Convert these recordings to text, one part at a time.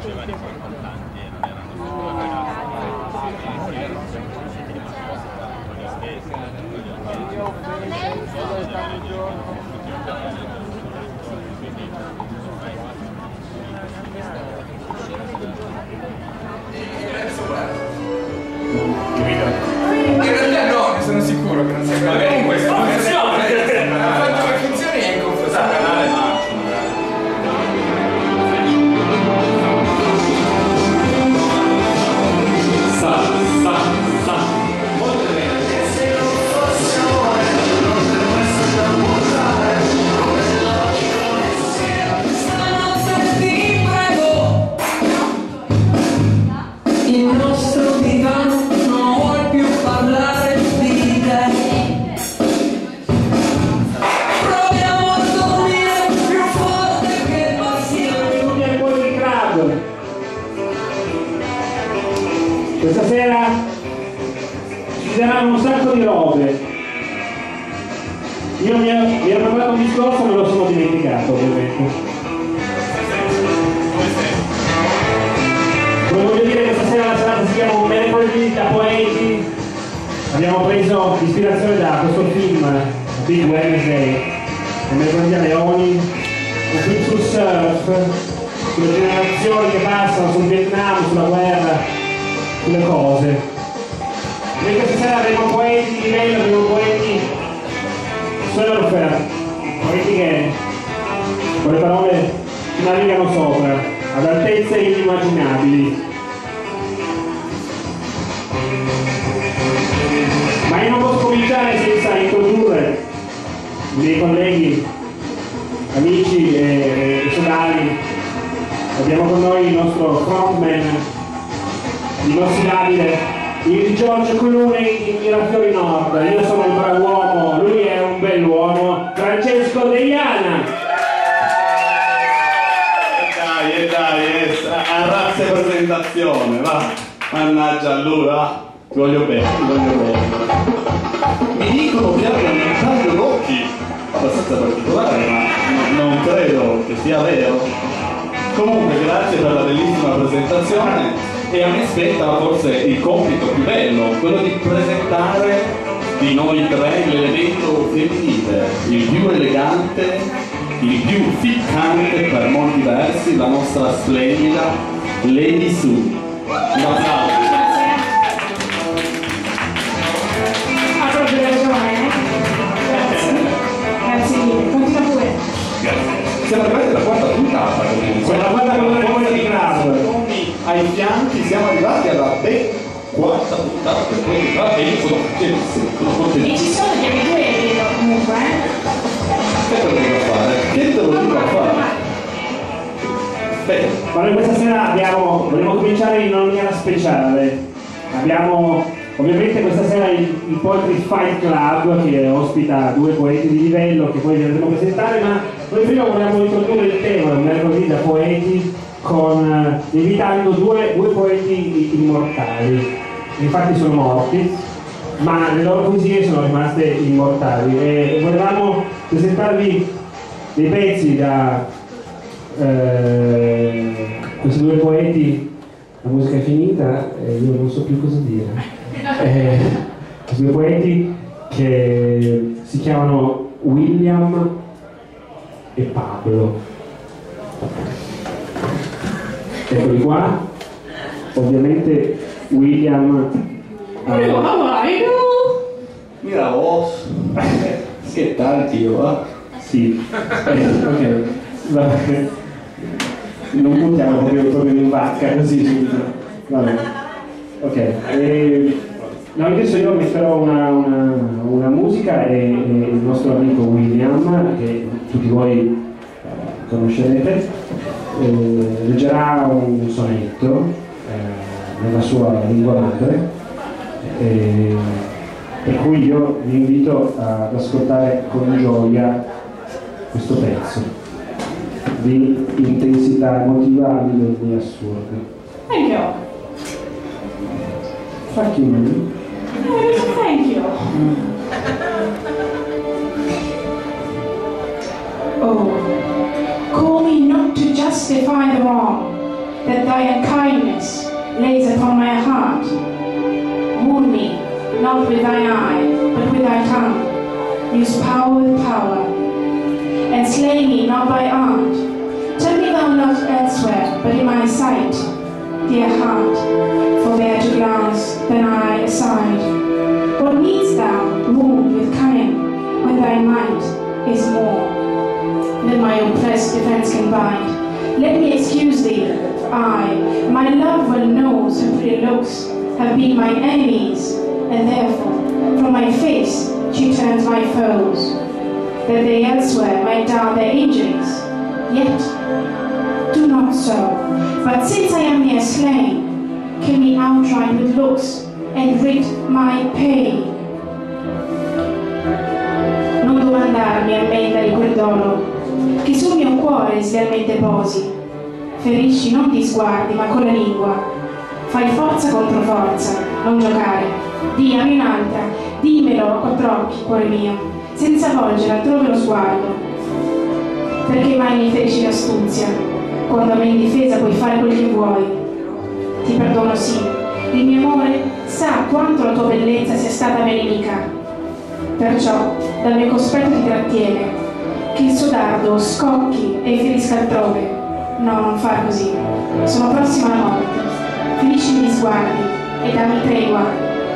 In realtà no, ne sono sicuro che non sia quello. Comunque, ha fatto le funzioni e è inconfessabile. Il nostro divano non vuol più parlare di te. Proviamo a dormire più forte che possiamo. Tutti al Poetry Club. Questa sera ci saranno un sacco di robe. Io mi ero preparato un discorso e me lo sono dimenticato, ovviamente. Come voglio dire, questa sera la serata si chiama Un mercoledì da poeti. Abbiamo preso ispirazione da questo film, Big Wednesday, Un mercoledì a Leoni, un film sul surf, sulle generazioni che passano, sul Vietnam, sulla guerra, sulle cose. E questa sera avremo poeti di livello, avremo poeti surfer, poeti che con le parole navigano sopra, ad altezze inimmaginabili. Ma io non posso cominciare senza introdurre i miei colleghi, amici e sodali. Abbiamo con noi il nostro frontman, inossidabile, il George Clooney di Mirafiori Nord. Io sono un brav'uomo, lui è un bell'uomo, Francesco Deiana. Dai, a razza presentazione, va. Mannaggia allora, ti voglio bene, ti voglio bene. Mi dicono che abbia un taglio d'occhi abbastanza particolare, ma non credo che sia vero. Comunque, grazie per la bellissima presentazione e a me spetta forse il compito più bello, quello di presentare di noi tre l'elemento femminile, il più elegante, il più ficcante per molti versi, la nostra splendida Lady Sue. Un applauso. Ha proprio ragione, grazie mille, continua pure. Grazie. Siamo arrivati alla quarta puntata comunque. La quarta puntata come di club. Ai fianchi siamo arrivati alla quarta puntata per Poetry Club e io sono contentissimo. E ci sono gli abituati comunque, Che te lo dico a fare? Che te lo dico a fare? Beh, Ma noi questa sera vogliamo cominciare in una maniera speciale. Abbiamo ovviamente questa sera il Poetry Fight Club che ospita due poeti di livello che poi vi andremo a presentare, ma noi prima vogliamo introdurre il tema Un mercoledì da poeti invitando due poeti immortali. Infatti sono morti, ma le loro poesie sono rimaste immortali e volevamo presentarvi dei pezzi da questi due poeti. La musica è finita e io non so più cosa dire. Questi due poeti che si chiamano William e Pablo. Eccoli qua. Ovviamente William mira vos. Che tal, tío, va? sì, ok, vabbè. Non puntiamo proprio in vacca così subito. Vabbè. Ok. No, adesso io metterò una musica e il nostro amico William, che tutti voi conoscerete, leggerà un sonetto nella sua lingua madre, per cui io vi invito ad ascoltare con gioia questo pezzo di intensità emotiva di assurdo. Thank you. Fuck you, man. Thank you. Oh, call me not to justify the wrong, that thy kindness lays upon my heart. Wound me, not with thine eye, but with thy tongue. Use power with power, and slay me not by art. Tell me thou not elsewhere, but in my sight. Dear heart, forbear to glance, then I aside. What needst thou, wound with cunning, when thy might is more than my oppressed defense can bind? Let me excuse thee, I, my love well knows her pretty looks have been my enemies, and therefore from my face she turns my foes, that they elsewhere might down their injuries. Yet do not so, but since I am near slain, kill me outright with looks and rid my pain. Non domandarmi ammenda di quel dono che sul mio cuore slealmente posi. Ferisci non di sguardi ma con la lingua. Fai forza contro forza, non giocare. Diami un'altra, dimmelo a quattro occhi, cuore mio, senza volgere altrove lo sguardo. Perché mai mi ferisci l'astuzia, quando a me in difesa puoi fare quel che vuoi? Ti perdono sì, il mio amore sa quanto la tua bellezza sia stata me nemica. Perciò dal mio cospetto ti trattiene, che il suo dardo scocchi e ferisca altrove. No, non far così, sono prossima alla morte. Finisci gli sguardi e dammi tregua.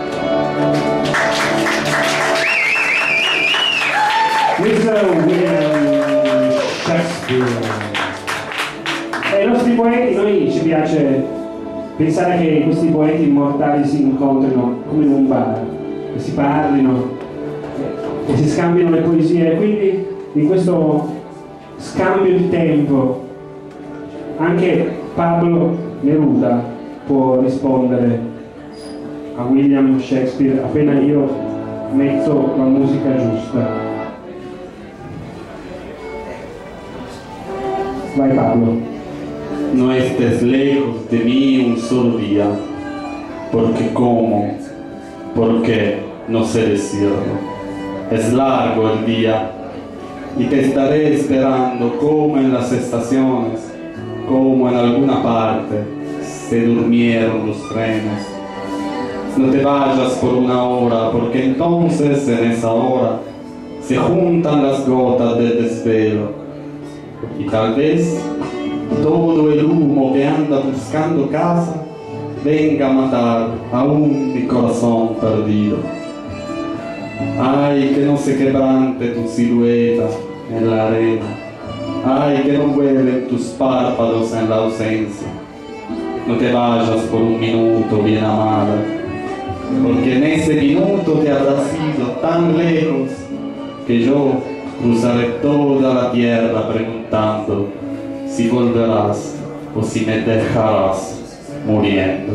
William Shakespeare. Ai nostri poeti, noi ci piace pensare che questi poeti immortali si incontrino come in un bar, che si parlino e si scambino le poesie. Quindi in questo scambio di tempo anche Pablo Neruda può rispondere a William Shakespeare appena io metto la musica giusta. Vai Pablo. No estés lejos de mí un solo día, porque como, porque no sé decirlo. Es largo el día y te estaré esperando como en las estaciones, como en alguna parte se durmieron los trenes. No te vayas por una hora, porque entonces en esa hora se juntan las gotas del desvelo y tal vez todo el humo que anda buscando casa venga a matar aún mi corazón perdido. Ay, que no se quebrante tu silueta en la arena. Ay, que no vuelen tus párpados en la ausencia. No te vayas por un minuto, bien amada, porque en ese minuto te habrás ido tan lejos que yo cruzaré toda la tierra preguntando si volverás o si me dejarás muriendo.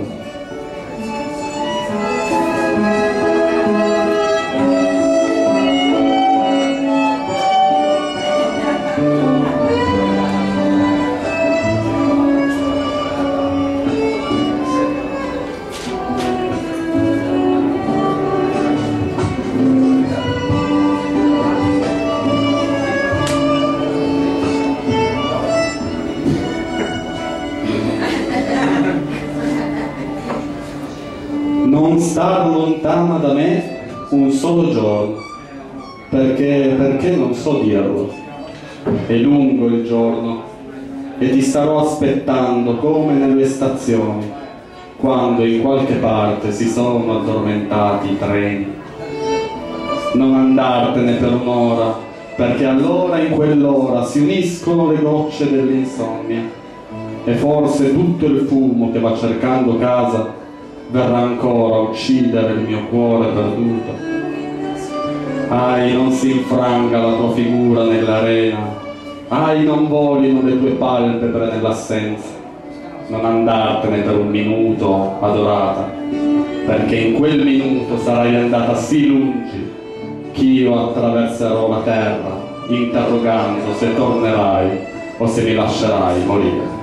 Non star lontana da me un solo giorno, perché non so dirlo. È lungo il giorno e ti starò aspettando come nelle stazioni, quando in qualche parte si sono addormentati i treni. Non andartene per un'ora, perché allora in quell'ora si uniscono le gocce dell'insonnia e forse tutto il fumo che va cercando casa verrà ancora a uccidere il mio cuore perduto. Ahi, non si infranga la tua figura nell'arena, ahi, non volino le tue palpebre nell'assenza. Non andartene per un minuto, adorata, perché in quel minuto sarai andata sì lungi ch'io attraverserò la terra, interrogando se tornerai o se mi lascerai morire.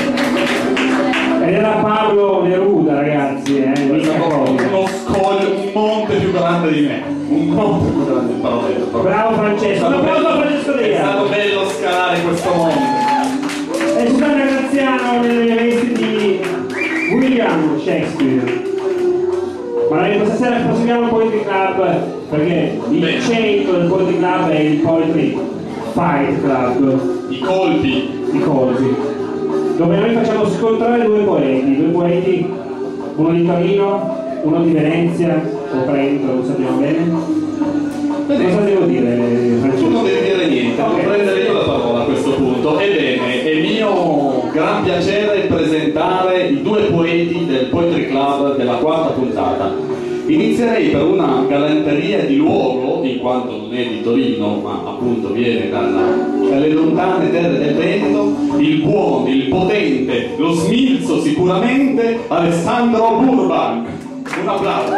Ed era Pablo Neruda, ragazzi, Uno monte più grande di me. Un monte più grande di me. Bravo Francesco, un applauso a Francesco De È Iago. stato bello scalare questo monte. È Susanna Graziano nelle vesti di William Shakespeare. Ma noi questa sera proseguiamo il Poetry Club perché il centro del Poetry Club è il Poetry Fight Club. I colpi. I colpi. Dove noi facciamo scontrare due poeti, uno di Torino, uno di Venezia o Trento, non sappiamo bene. Cosa devo dire, Francesco? Tu non devi dire niente, devo prendere io la parola a questo punto. Ebbene, è mio gran piacere presentare i due poeti del Poetry Club della quarta puntata. Inizierei per una galanteria di luogo, in quanto non è di Torino, ma appunto viene dalle lontane terre del Veneto, il buono, il potente, lo smilzo sicuramente, Alessandro Burbank. Un applauso.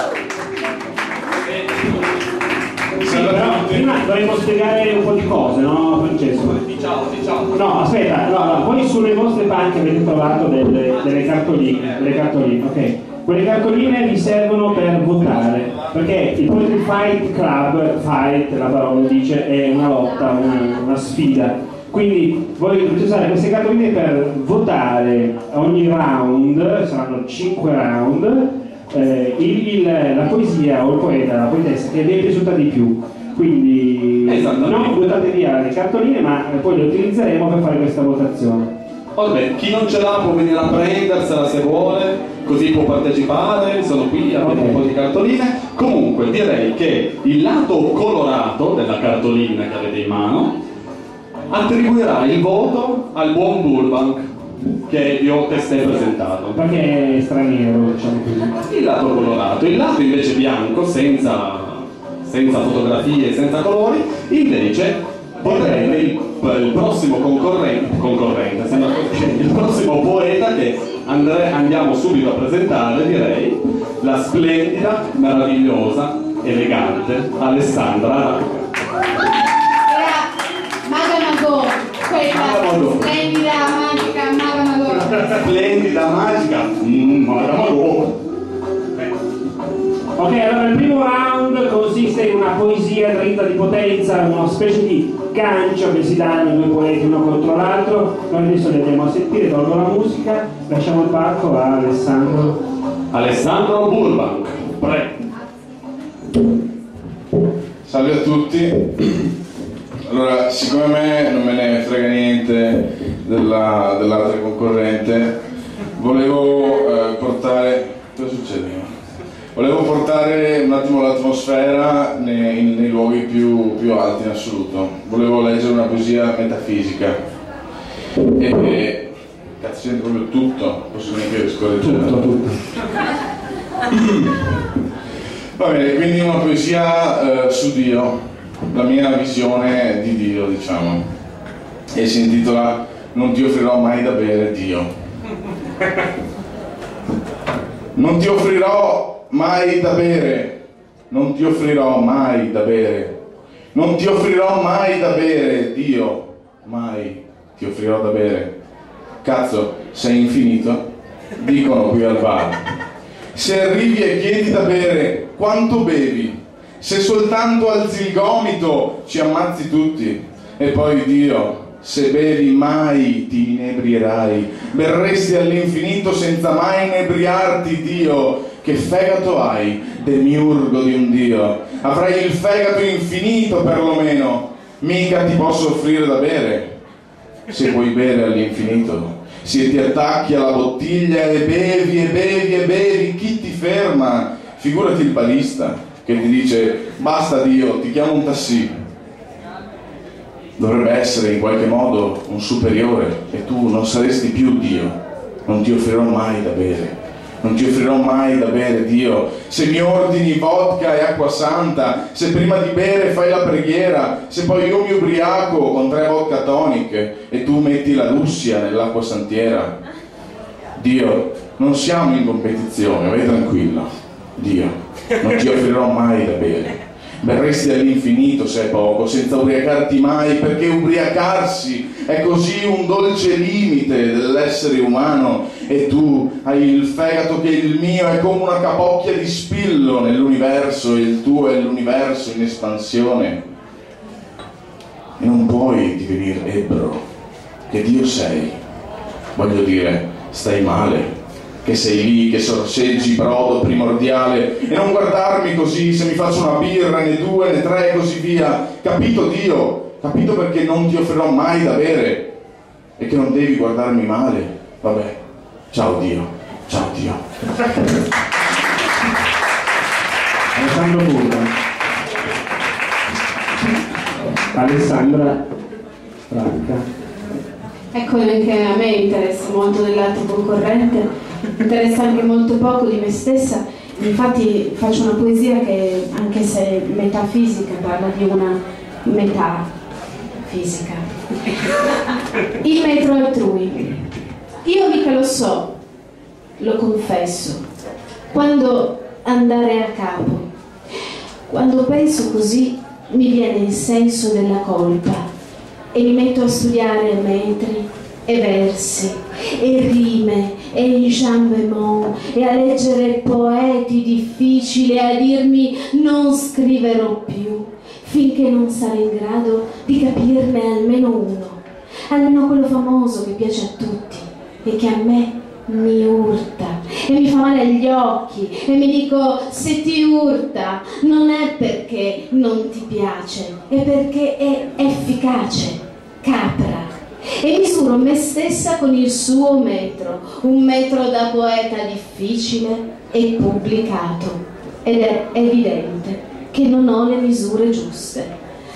Sì, però prima dovremmo spiegare un po' di cose, no Francesco? Diciamo. No, aspetta, no, voi sulle vostre panche avete trovato delle cartoline, ok? Quelle cartoline vi servono per votare, perché il Poetry Fight Club, fight, la parola lo dice, è una lotta, una sfida. Quindi voi dovete usare queste cartoline per votare ogni round, saranno 5 round, la poesia o il poeta, la poetessa che vi è piaciuta di più. Quindi non buttate via le cartoline, ma poi le utilizzeremo per fare questa votazione. Vabbè, chi non ce l'ha può venire a prendersela se vuole, così può partecipare, sono qui, abbiamo un po' di cartoline. Comunque direi che il lato colorato della cartolina che avete in mano attribuirà il voto al buon Burbank che vi ho testé presentato. Perché è straniero, diciamo così. Il lato colorato, il lato invece bianco, senza fotografie, senza colori, invece potrebbe il prossimo concorrente, sembra così, il prossimo poeta che andiamo subito a presentare, direi, la splendida, meravigliosa, elegante Alessandra Racca. Maga quella splendida, magica, Maga Splendida, magica, Maga. Ok, allora il primo round consiste in una poesia dritta di potenza, una specie di gancio che si danno i due poeti uno contro l'altro. Noi adesso li andiamo a sentire, tolgo la musica, lasciamo il palco a Alessandro Burbank, prego. Salve a tutti. Allora, siccome a me non me ne frega niente dell'altra concorrente, volevo portare... Cosa succede? Volevo portare un attimo l'atmosfera nei luoghi più alti in assoluto. Volevo leggere una poesia metafisica. Cazzo, sento proprio tutto, posso neanche scorreggere. Tutto. Va bene, quindi una poesia su Dio, la mia visione di Dio, diciamo. E si intitola Non ti offrirò mai da bere, Dio. Non ti offrirò mai da bere, non ti offrirò mai da bere, non ti offrirò mai da bere, Dio, mai ti offrirò da bere. Cazzo, sei infinito? Dicono qui al bar. Se arrivi e chiedi da bere, quanto bevi? Se soltanto alzi il gomito, ci ammazzi tutti. E poi Dio, se bevi mai ti inebrierai, berresti all'infinito senza mai inebriarti, Dio. Che fegato hai, demiurgo di un Dio? Avrai il fegato infinito perlomeno, mica ti posso offrire da bere. Se vuoi bere all'infinito, se ti attacchi alla bottiglia e bevi e bevi e bevi, chi ti ferma? Figurati il barista che ti dice basta Dio, ti chiamo un tassì. Dovrebbe essere in qualche modo un superiore e tu non saresti più Dio. Non ti offrirò mai da bere. Non ti offrirò mai da bere, Dio. Se mi ordini vodka e acqua santa, se prima di bere fai la preghiera, se poi io mi ubriaco con 3 vodka tonic e tu metti la Russia nell'acqua santiera. Dio, non siamo in competizione, vai tranquillo. Dio, non ti offrirò mai da bere. Berresti all'infinito se è poco, senza ubriacarti mai, perché ubriacarsi è così un dolce limite dell'essere umano e tu hai il fegato che il mio è come una capocchia di spillo nell'universo e il tuo è l'universo in espansione. E non puoi divenire ebbro, che Dio sei. Voglio dire, stai male, che sei lì, che sorseggi brodo primordiale, e non guardarmi così se mi faccio una birra, né due, né tre e così via. Capito Dio? Capito perché non ti offrirò mai da bere e che non devi guardarmi male? Vabbè, ciao Dio, ciao Dio. Alessandro Burda. Alessandra Franca. Ecco che a me interessa molto dell'arte concorrente, interessa anche molto poco di me stessa. Infatti faccio una poesia che, anche se metafisica, parla di una metafisica. Il metro altrui. Io mica lo so, lo confesso, quando andare a capo. Quando penso così mi viene il senso della colpa e mi metto a studiare metri e versi e rime e enjambement e a leggere poeti difficili e a dirmi non scriverò più finché non sarò in grado di capirne almeno uno, almeno quello famoso che piace a tutti e che a me mi urta e mi fa male agli occhi e mi dico: se ti urta non è perché non ti piace, è perché è efficace, capra. E misuro me stessa con il suo metro, un metro da poeta difficile e pubblicato, ed è evidente che non ho le misure giuste.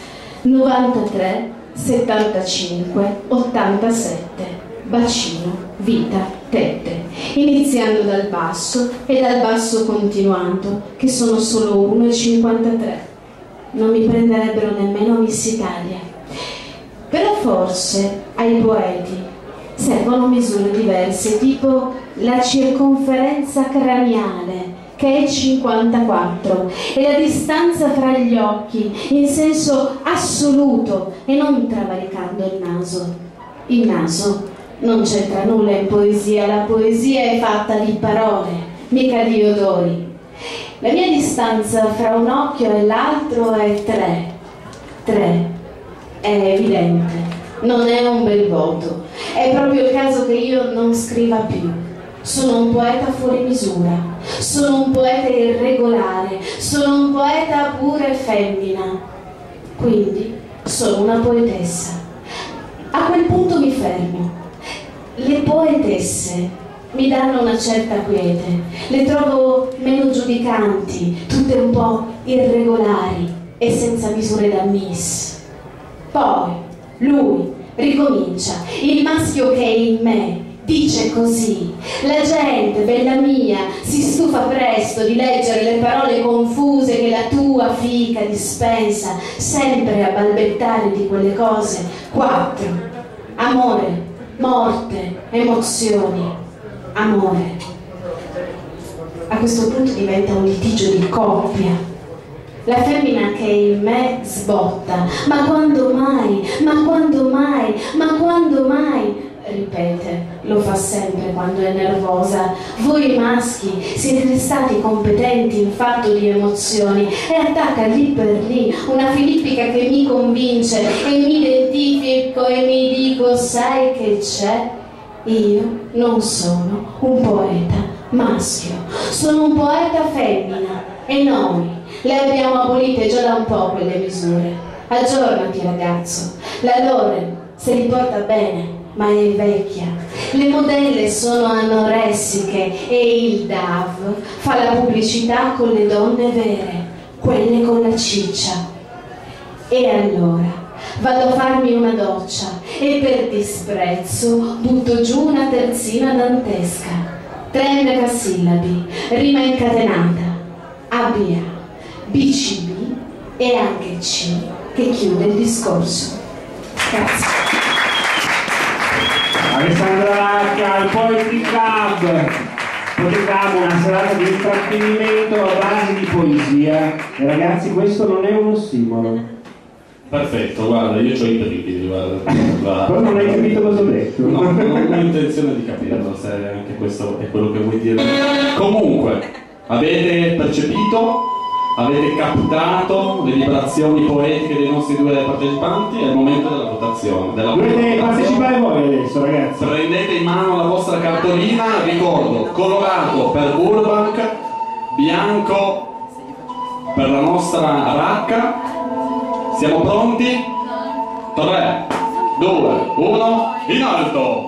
93, 75, 87, bacino, vita, tette, iniziando dal basso e dal basso continuando, che sono solo 1,53. Non mi prenderebbero nemmeno Miss Italia. Però forse ai poeti servono misure diverse, tipo la circonferenza craniale, che è 54, e la distanza fra gli occhi in senso assoluto e non travalicando il naso. Il naso non c'entra nulla in poesia, la poesia è fatta di parole, mica di odori. La mia distanza fra un occhio e l'altro è 3. 3. È evidente, non è un bel voto. È proprio il caso che io non scriva più. Sono un poeta fuori misura, sono un poeta irregolare, sono un poeta pure femmina. Quindi sono una poetessa. A quel punto mi fermo. Le poetesse mi danno una certa quiete, le trovo meno giudicanti, tutte un po' irregolari e senza misure da miss. Poi lui ricomincia, il maschio che è in me dice così. La gente, bella mia, si stufa presto di leggere le parole confuse che la tua fica dispensa, sempre a balbettare di quelle cose. 4. Amore, morte, emozioni, amore. A questo punto diventa un litigio di coppia. La femmina che è in me sbotta. Ma quando mai? Ma quando mai? Ma quando mai? Ripete, lo fa sempre quando è nervosa. Voi maschi siete stati competenti in fatto di emozioni, e attacca lì per lì una filippica che mi convince e mi identifico e mi dico: sai che c'è? Io non sono un poeta maschio, sono un poeta femmina, e noi le abbiamo abolite già da un po' quelle misure. Aggiornati ragazzo, la Loren se li porta bene ma è vecchia, le modelle sono anoressiche e il DAV fa la pubblicità con le donne vere, quelle con la ciccia. E allora vado a farmi una doccia e per disprezzo butto giù una terzina dantesca, 3 megasillabi, rima incatenata, ABA, BCB e anche C che chiude il discorso. Grazie. Alessandra Racca, il Poetry Club. Poetry Club, una serata di intrattenimento a base di poesia. E ragazzi, questo non è un ossimoro. Perfetto, guarda, io ho i brividi, guarda. Però non hai capito cosa ho detto. No, non ho intenzione di capirlo, se anche questo è quello che vuoi dire. Comunque, avete percepito, avete captato le vibrazioni poetiche dei nostri due partecipanti? È il momento della votazione. Dovete partecipare voi adesso, ragazzi. Prendete in mano la vostra cartolina, ricordo, colorato per Burbank, bianco per la nostra racca. Siamo pronti? 3, 2, 1, in alto!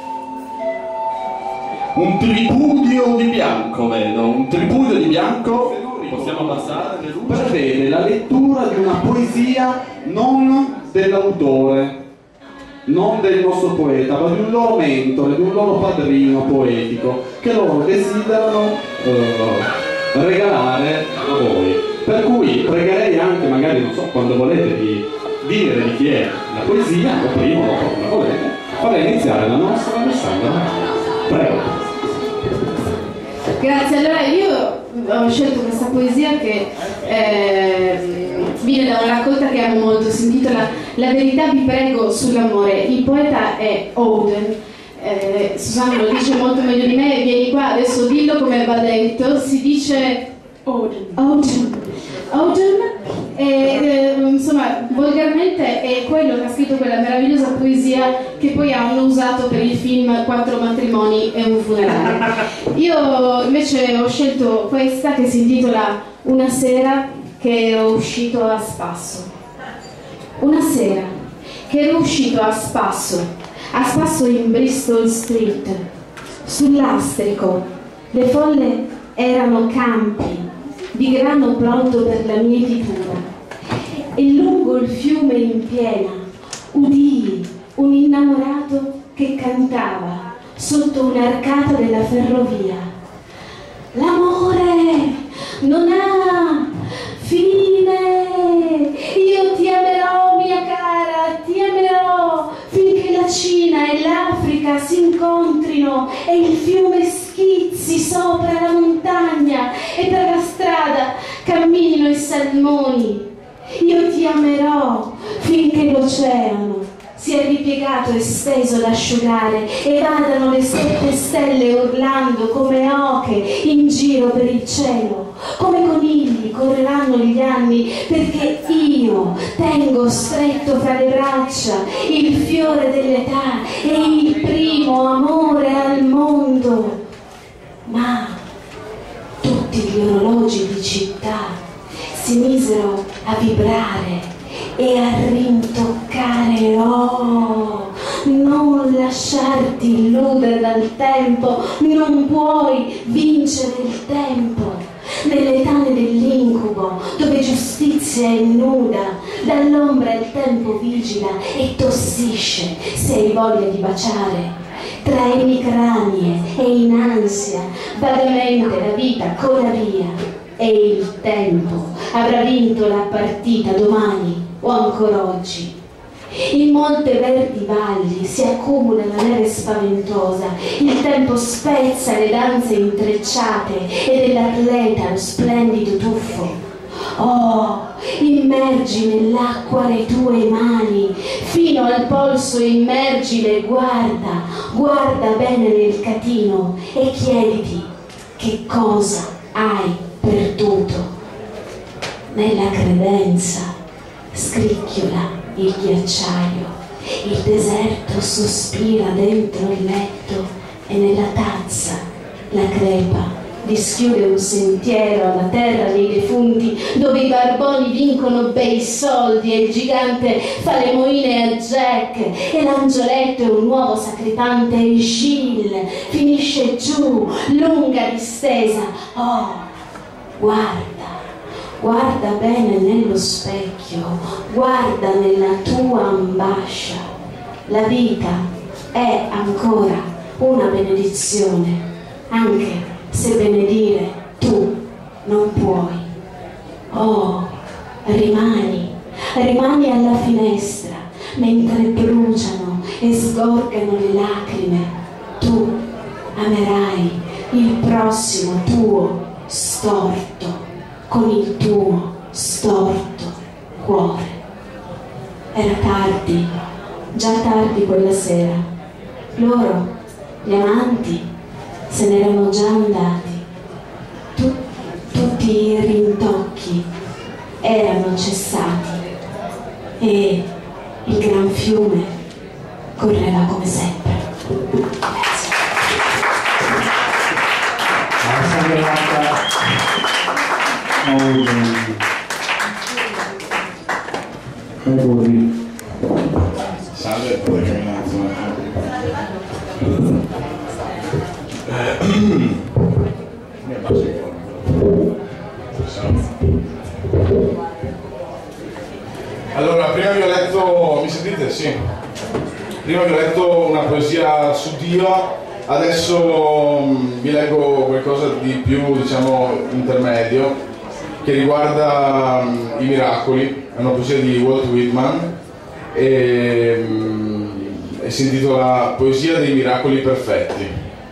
Un tripudio di bianco, vedo, un tripudio di bianco, possiamo passare, prevede la lettura di una poesia non dell'autore, non del nostro poeta, ma di un loro mentore, di un loro padrino poetico, che loro desiderano regalare a voi. Per cui pregherei anche, magari, non so, quando volete, di dire di chi è la poesia, o prima o dopo, come volete, farei iniziare la nostra Alessandra. Prego. Grazie, allora io ho scelto questa poesia che viene da una raccolta che amo molto, si intitola La verità vi prego sull'amore. Il poeta è Auden. Susanna lo dice molto meglio di me, vieni qua, adesso dillo come va detto, si dice Auden. Insomma, volgarmente è quello che ha scritto quella meravigliosa poesia che poi hanno usato per il film 4 matrimoni e un funerale. Io invece ho scelto questa che si intitola Una sera che ero uscito a spasso. Una sera che ero uscito a spasso in Bristol Street, sul lastrico. Le folle erano campi di grano pronto per la mietitura, e lungo il fiume in piena udii un innamorato che cantava sotto un'arcata della ferrovia: l'amore non ha fine, io ti amerò mia cara, ti amerò finché la Cina e l'Africa si incontrino e il fiume schizzi sopra la montagna e per la strada camminino i salmoni. Io ti amerò finché l'oceano si è ripiegato e steso ad asciugare e vadano le 7 stelle urlando come oche in giro per il cielo. Come conigli correranno gli anni perché io tengo stretto fra le braccia il fiore dell'età e il primo amore al mondo. Ma tutti gli orologi di città si misero a vibrare e a rintoccare. Oh, non lasciarti illudere dal tempo, non puoi vincere il tempo. Nelle tane dell'incubo, dove giustizia è nuda, dall'ombra il tempo vigila e tossisce se hai voglia di baciare. Tra emicranie e in ansia, vagamente la vita cola via. E il tempo avrà vinto la partita domani o ancora oggi. In molte verdi valli si accumula la neve spaventosa, il tempo spezza le danze intrecciate e dell'atleta lo splendido tuffo. Oh, immergi nell'acqua le tue mani, fino al polso immergile, guarda bene nel catino e chiediti che cosa hai perduto. Nella credenza scricchiola il ghiacciaio, il deserto sospira dentro il letto e nella tazza la crepa dischiude un sentiero alla terra dei defunti dove i barboni vincono bei soldi e il gigante fa le moine a Jack e l'angioletto è un nuovo sacripante e Gilles finisce giù, lunga distesa. Oh, guarda bene nello specchio, guarda nella tua ambascia. La vita è ancora una benedizione, anche se benedire tu non puoi. Oh, rimani alla finestra mentre bruciano e sgorgano le lacrime. Tu amerai il prossimo tuo storto con il tuo storto cuore. Era tardi, già tardi quella sera. Loro, gli amanti, se n'erano già andati. Tutti i rintocchi erano cessati e il gran fiume correva come sempre. Grazie. Salve, puoi camminare un attimo. Mi abbasso il fondo. Allora, prima vi ho letto, mi sentite? Sì. Prima vi ho letto una poesia su Dio, adesso vi leggo qualcosa di più, diciamo, intermedio, che riguarda i miracoli. È una poesia di Walt Whitman e si intitola Poesia dei miracoli perfetti.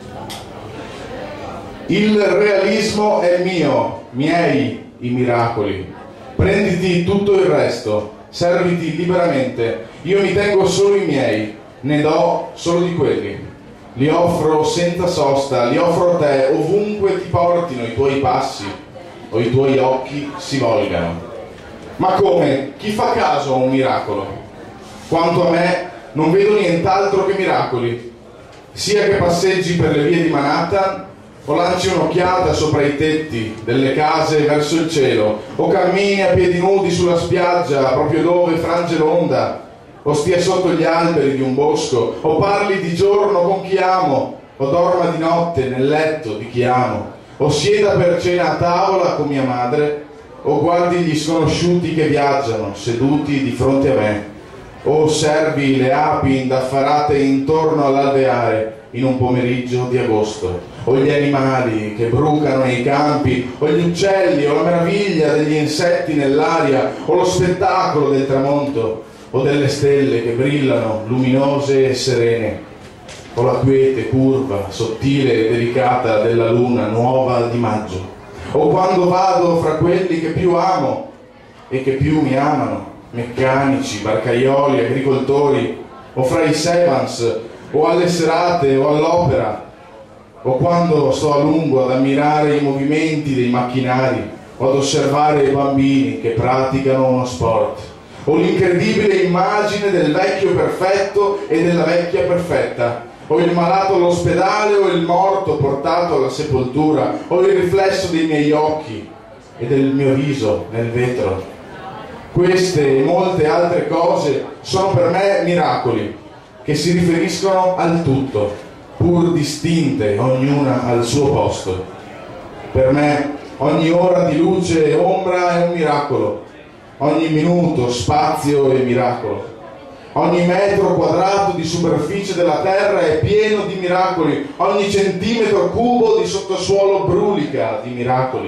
Il realismo è mio, miei i miracoli. Prenditi tutto il resto, serviti liberamente. Io mi tengo solo i miei, ne do solo di quelli. Li offro senza sosta, li offro a te ovunque ti portino i tuoi passi o i tuoi occhi si volgano. Ma come? Chi fa caso a un miracolo? Quanto a me, non vedo nient'altro che miracoli. Sia che passeggi per le vie di Manhattan, o lanci un'occhiata sopra i tetti delle case verso il cielo, o cammini a piedi nudi sulla spiaggia proprio dove frange l'onda, o stia sotto gli alberi di un bosco, o parli di giorno con chi amo, o dorma di notte nel letto di chi amo, o sieda per cena a tavola con mia madre, o guardi gli sconosciuti che viaggiano seduti di fronte a me, o osservi le api indaffarate intorno all'alveare in un pomeriggio di agosto, o gli animali che brucano nei campi, o gli uccelli, o la meraviglia degli insetti nell'aria, o lo spettacolo del tramonto, o delle stelle che brillano luminose e serene, o la quiete curva, sottile e delicata della luna nuova di maggio, o quando vado fra quelli che più amo e che più mi amano, meccanici, barcaioli, agricoltori, o fra i Sevans, o alle serate o all'opera, o quando sto a lungo ad ammirare i movimenti dei macchinari o ad osservare i bambini che praticano uno sport, o l'incredibile immagine del vecchio perfetto e della vecchia perfetta, o il malato all'ospedale o il morto portato alla sepoltura, o il riflesso dei miei occhi e del mio viso nel vetro. Queste e molte altre cose sono per me miracoli che si riferiscono al tutto, pur distinte ognuna al suo posto. Per me ogni ora di luce e ombra è un miracolo, ogni minuto spazio è miracolo, ogni metro quadrato di superficie della terra è pieno di miracoli, ogni centimetro cubo di sottosuolo brulica di miracoli,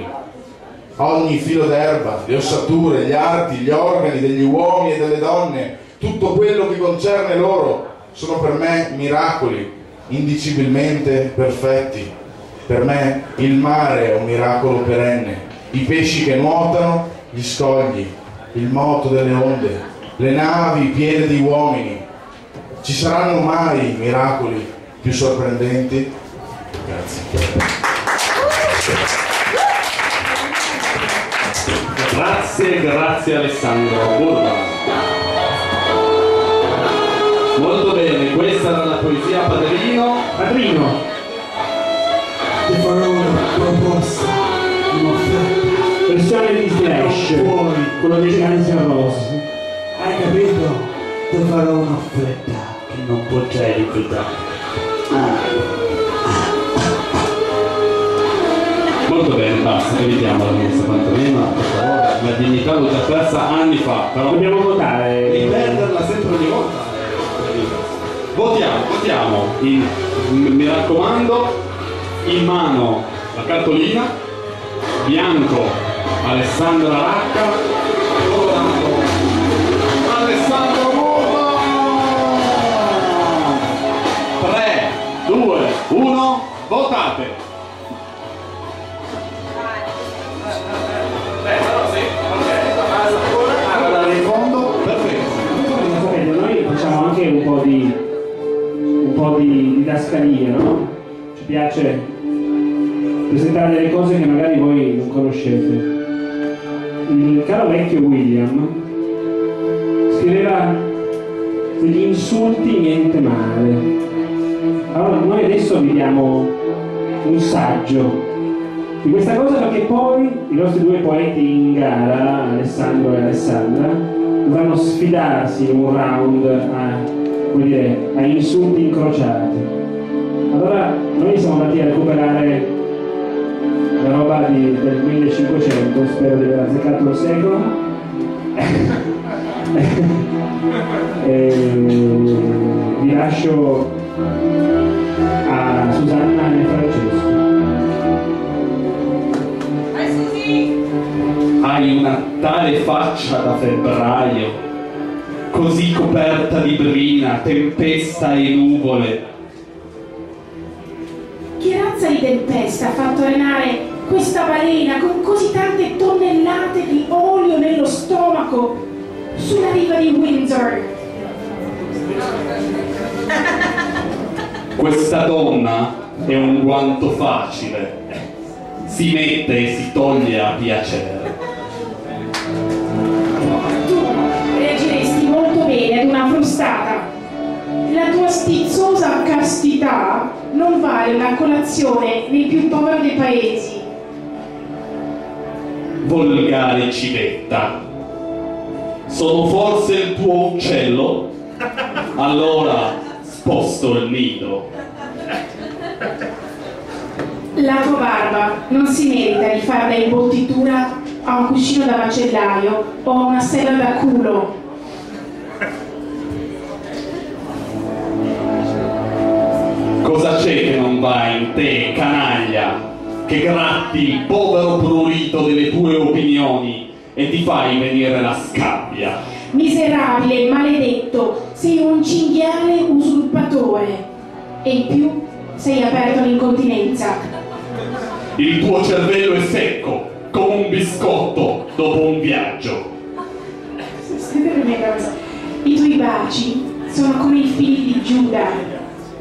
ogni filo d'erba, le ossature, gli arti, gli organi degli uomini e delle donne, tutto quello che concerne loro sono per me miracoli indicibilmente perfetti. Per me il mare è un miracolo perenne, i pesci che nuotano, gli scogli, il moto delle onde, le navi piene di uomini. Ci saranno mai miracoli più sorprendenti? Grazie. Grazie Alessandro Burba. Molto bene, questa era la poesia Padrino. Padrino, Ti farò una proposta, un'offerta. versione di Slash, Fuori. quello dei Guns N' Roses. Hai capito? Ti farò un'offerta che non potrai rifiutare. Molto bene, basta, evitiamo la nostra pantomima, per favore. La dignità l'ho già persa anni fa, però Dobbiamo votare. riperderla sempre ogni volta. Votiamo. Mi raccomando, in mano la cartolina, bianco Alessandra Racca, colorato Alessandro Burba. 3, 2, 1, votate! Guardare in fondo, perfetto. piace presentare delle cose che magari voi non conoscete. Il caro vecchio William scriveva degli insulti niente male. Allora noi adesso vi diamo un saggio di questa cosa, perché poi i nostri due poeti in gara, Alessandro e Alessandra, dovranno sfidarsi in un round a insulti incrociati. Allora noi siamo andati a recuperare la roba del 1500, spero di aver azzeccato il secolo. Vi lascio a Susanna e Francesco. Hai una tale faccia da febbraio, così coperta di brina, tempesta e nuvole. Che razza di tempesta ha fatto arenare questa balena con così tante tonnellate di olio nello stomaco sulla riva di Windsor? Questa donna è un guanto facile, si mette e si toglie a piacere. Tu reagiresti molto bene ad una frustata. La tua stizzosa castità non vale una colazione nei più poveri dei paesi. Volgare civetta, sono forse il tuo uccello? Allora sposto il nido. La tua barba non si merita di fare da imbottitura a un cuscino da macellaio o a una sella da culo. Cosa c'è che non va in te, canaglia, che gratti il povero prurito delle tue opinioni e ti fai venire la scabbia? Miserabile, maledetto, sei un cinghiale usurpatore e in più sei aperto all'incontinenza. Il tuo cervello è secco, come un biscotto dopo un viaggio. I tuoi baci sono come i figli di Giuda.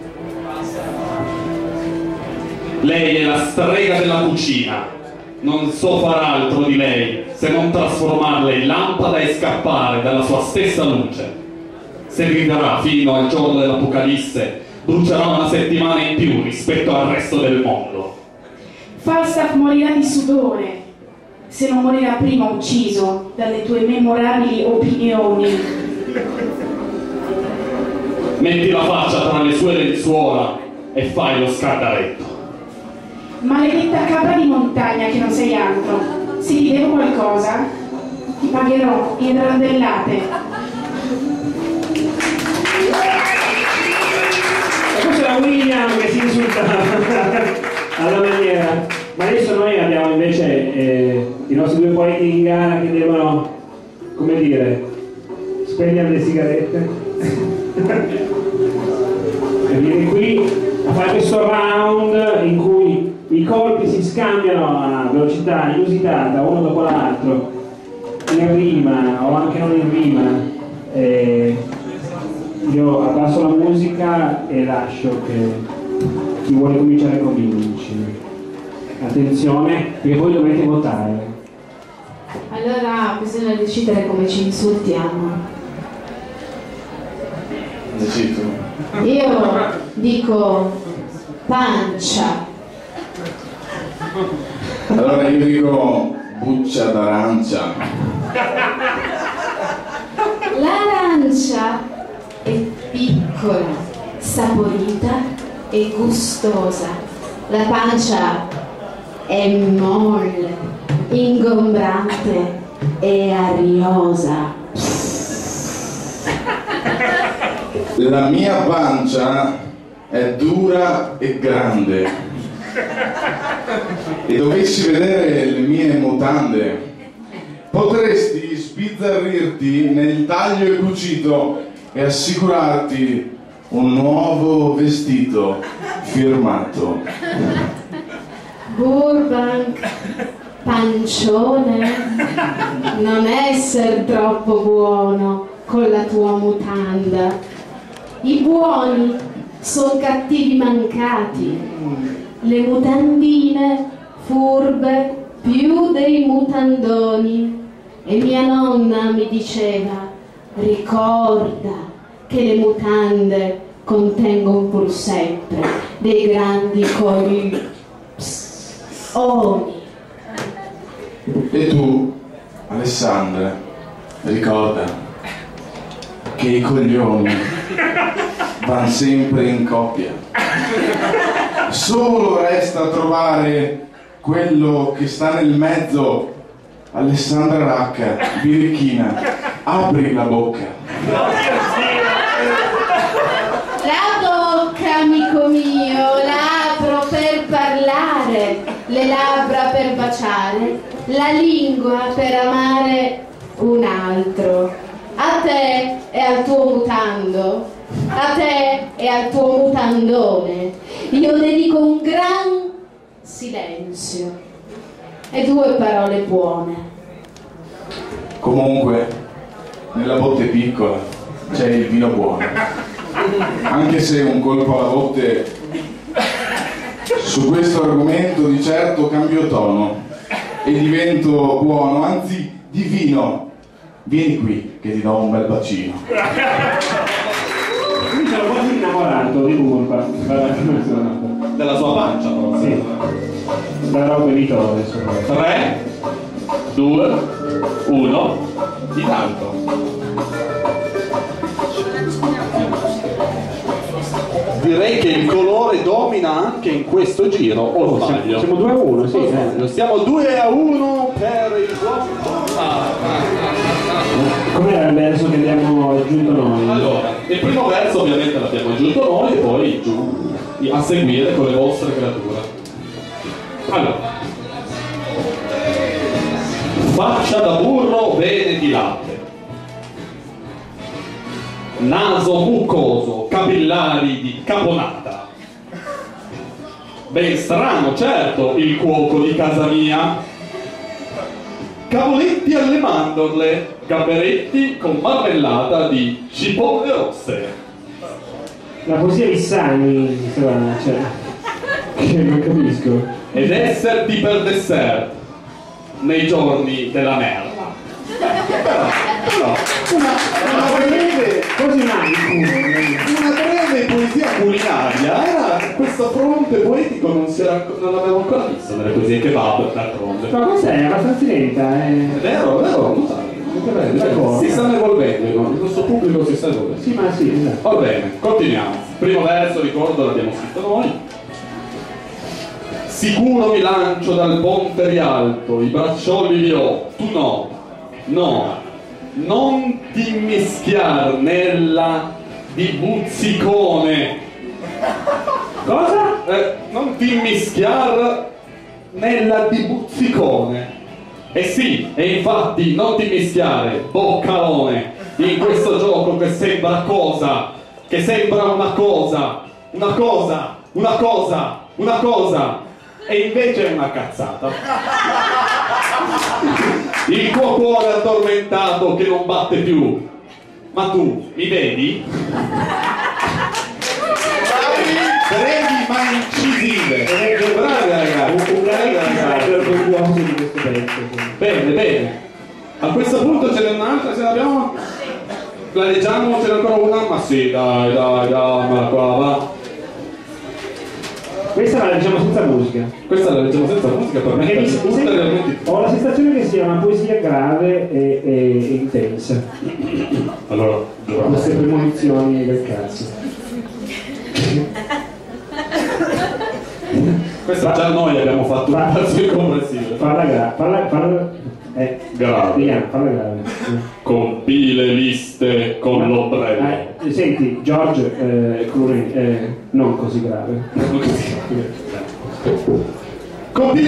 Lei è la strega della cucina. Non so far altro di lei se non trasformarla in lampada e scappare dalla sua stessa luce. Se vivrà fino al giorno dell'Apocalisse, brucerà una settimana in più rispetto al resto del mondo. Falstaff morirà di sudore, se non morirà prima ucciso dalle tue memorabili opinioni. Metti la faccia tra le sue lenzuola e fai lo scartaretto. Maledetta capra di montagna che non sei altro. Se ti devo qualcosa, ti pagherò in randellate. E questo era William che si insulta alla maniera. Ma adesso noi abbiamo invece i nostri due poeti in gara che devono, come dire, spegnere le sigarette e viene qui a fare questo round in cui i colpi si scambiano a velocità inusitata uno dopo l'altro, in rima o anche non in rima. Io abbasso la musica e lascio che chi vuole cominciare cominci. Attenzione, perché voi dovete votare. Allora bisogna decidere come ci insultiamo. Decidi tu. Io dico pancia. Allora io dico buccia d'arancia. L'arancia è piccola, saporita e gustosa. La pancia è molle, ingombrante e ariosa. La mia pancia è dura e grande. E dovessi vedere le mie mutande, potresti sbizzarrirti nel taglio e cucito e assicurarti un nuovo vestito firmato. Burbank, pancione, non essere troppo buono con la tua mutanda. I buoni sono cattivi mancati. le mutandine furbe più dei mutandoni, e mia nonna mi diceva: ricorda che le mutande contengono pur sempre dei grandi coglioni. E tu, Alessandra, ricorda che i coglioni vanno sempre in coppia. Solo resta trovare quello che sta nel mezzo. Alessandra Racca, birichina, apri la bocca. La bocca, amico mio, la apro per parlare, le labbra per baciare, la lingua per amare un altro. A te e al tuo mutando, a te e al tuo mutandone, io dedico un gran silenzio e 2 parole buone. Comunque, nella botte piccola c'è il vino buono. Anche se un colpo alla botte, su questo argomento di certo cambio tono e divento buono, anzi divino. Vieni qui che ti do un bel bacino. Mi sono quasi innamorato di Urba. Della sua pancia, però. Sì. Darò bevitore. 3, 2, 1, di tanto. Direi che il colore domina anche in questo giro, o sbaglio? Siamo 2-1, sì. Siamo 2-1 per il buon. Com'era il verso che abbiamo aggiunto noi? Allora, il primo verso ovviamente l'abbiamo aggiunto noi e poi giù a seguire con le vostre creature. Allora, faccia da burro, vene di latte, naso mucoso, capillari di caponata. Ben strano, certo, il cuoco di casa mia. Cavoletti alle mandorle, gamberetti con marmellata di cipolle rosse. La poesia di Sani, cioè, che non capisco. Ed esserti per dessert nei giorni della merda. Però una breve poesia culinaria era questo fronte poetico non l'avevo ancora visto nelle poesie kebab d'altronde. Ma questa è abbastanza inedita, È vero, non sai. Si stanno evolvendo, il nostro pubblico si sta evolvendo. Sì, ma sì, esatto. Va bene, continuiamo. Primo verso, ricordo, l'abbiamo scritto noi. Sicuro mi lancio dal ponte rialto, i braccioli li ho, tu no, non ti mischiar nella di buzzicone. Cosa? Non ti mischiar nella di buzzicone. Eh sì, e infatti non ti mischiare, boccalone, in questo gioco che sembra una cosa, e invece è una cazzata. Il tuo cuore addormentato che non batte più, ma tu mi vedi? Brevi ma incisive. Bravi ragazzi, bene. A questo punto ce n'è un'altra, se l'abbiamo? La leggiamo, ce n'è ancora una? Ma sì, dai, ma qua va. Questa la leggiamo senza musica. Questa la leggiamo senza musica per me. Ho la sensazione che sia una poesia grave e intensa. Allora, queste premonizioni del cazzo. Questa già noi abbiamo fatto un pezzo incomprensibile. Falla grave. Compì le liste con l'ombrello. Senti, George Clooney, non così grave. Compì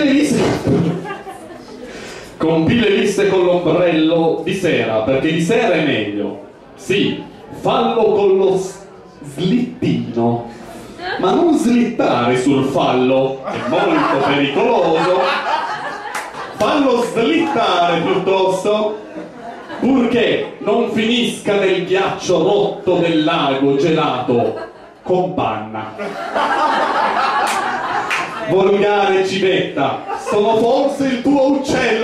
le liste con l'ombrello di sera, perché di sera è meglio. Sì, fallo con lo slittino, ma non slittare sul fallo, è molto pericoloso. Fallo slittare piuttosto, purché non finisca nel ghiaccio rotto del lago gelato con panna. Volgare civetta, sono forse il tuo uccello?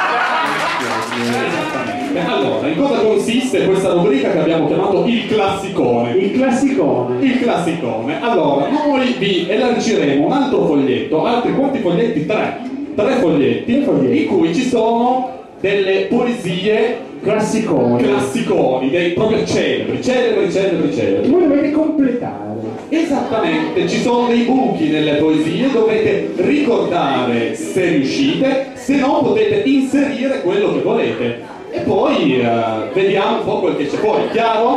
Allora, in cosa consiste questa rubrica che abbiamo chiamato il classicone? Il classicone. Il classicone. Allora, noi vi elargiremo un altro foglietto, altri quanti foglietti? Tre foglietti, in cui ci sono delle poesie classiconi, dei proprio celebri. Voi dovete completare. Esattamente, ci sono dei buchi nelle poesie, dovete ricordare se riuscite, se no potete inserire quello che volete. E poi vediamo un po' quel che c'è fuori. Chiaro?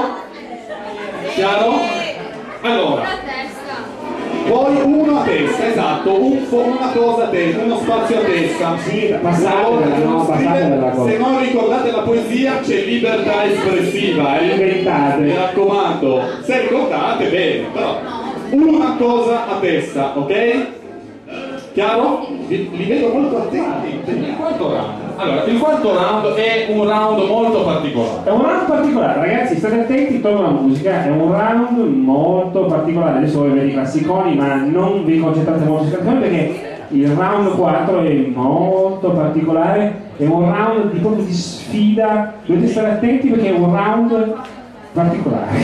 Allora, poi uno a testa, esatto, una cosa a testa, uno spazio a testa. Sì, passatela cosa. Se non ricordate la poesia c'è libertà espressiva, Inventate. mi raccomando, se ricordate bene, però una cosa a testa, ok? Chiaro? Li vedo molto attenti. Il quarto round. Allora, il quarto round è un round molto particolare. È un round particolare, ragazzi, state attenti, tolgo la musica, è un round molto particolare. Adesso voi vedete i classiconi, ma non vi concentrate molto sui classiconi perché il round 4 è molto particolare, è un round proprio di sfida, dovete stare attenti perché è un round particolare.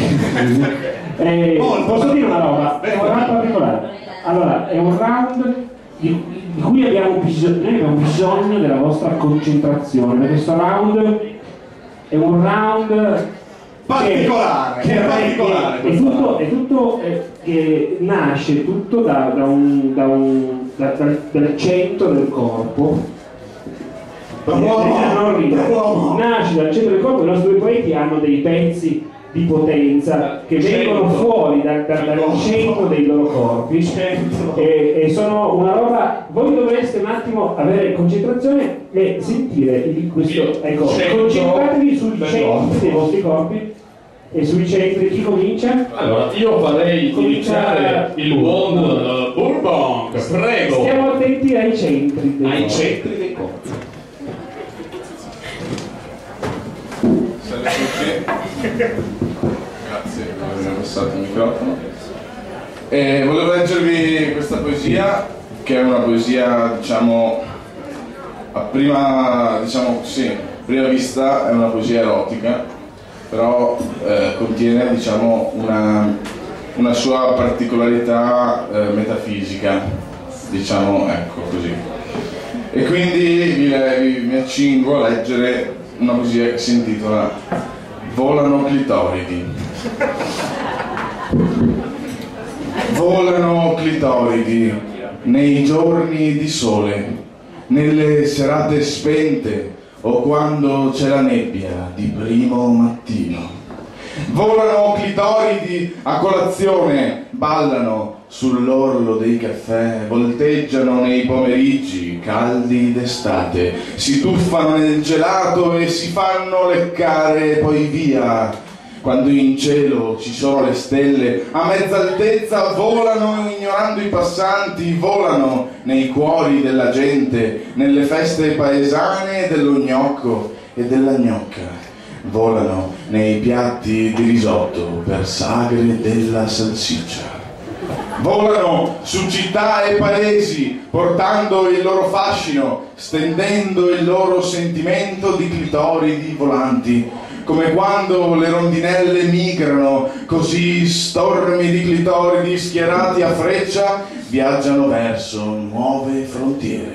Posso dire una roba? È un round particolare. Allora, è un round di cui abbiamo bisogno della vostra concentrazione. Questo round è un round particolare, che nasce tutto dal centro del corpo. Nasce dal centro del corpo. I nostri due poeti hanno dei pezzi di potenza che vengono fuori dal centro dei loro corpi e sono una roba. Voi dovreste un attimo avere concentrazione e sentire questo, ecco, concentratevi sui centri dei vostri corpi e sui centri. Chi comincia? Allora, io farei iniziare il buon Bourbon, prego. Stiamo attenti ai centri dei corpi. Grazie per avermi passato il microfono. Volevo leggervi questa poesia, che è una poesia, diciamo, a prima vista è una poesia erotica, però contiene, diciamo, una sua particolarità metafisica, diciamo, ecco così. E quindi mi accingo a leggere una poesia che si intitola Volano clitoridi. Volano clitoridi nei giorni di sole, nelle serate spente o quando c'è la nebbia di primo mattino. Volano clitoridi a colazione, ballano sull'orlo dei caffè, volteggiano nei pomeriggi caldi d'estate, si tuffano nel gelato e si fanno leccare poi via. Quando in cielo ci sono le stelle, a mezza altezza volano ignorando i passanti, volano nei cuori della gente, nelle feste paesane dello gnocco e della gnocca. Volano nei piatti di risotto per sagre della salsiccia. Volano su città e paesi portando il loro fascino, stendendo il loro sentimento di clitoridi volanti, come quando le rondinelle migrano, così stormi di clitoridi schierati a freccia viaggiano verso nuove frontiere.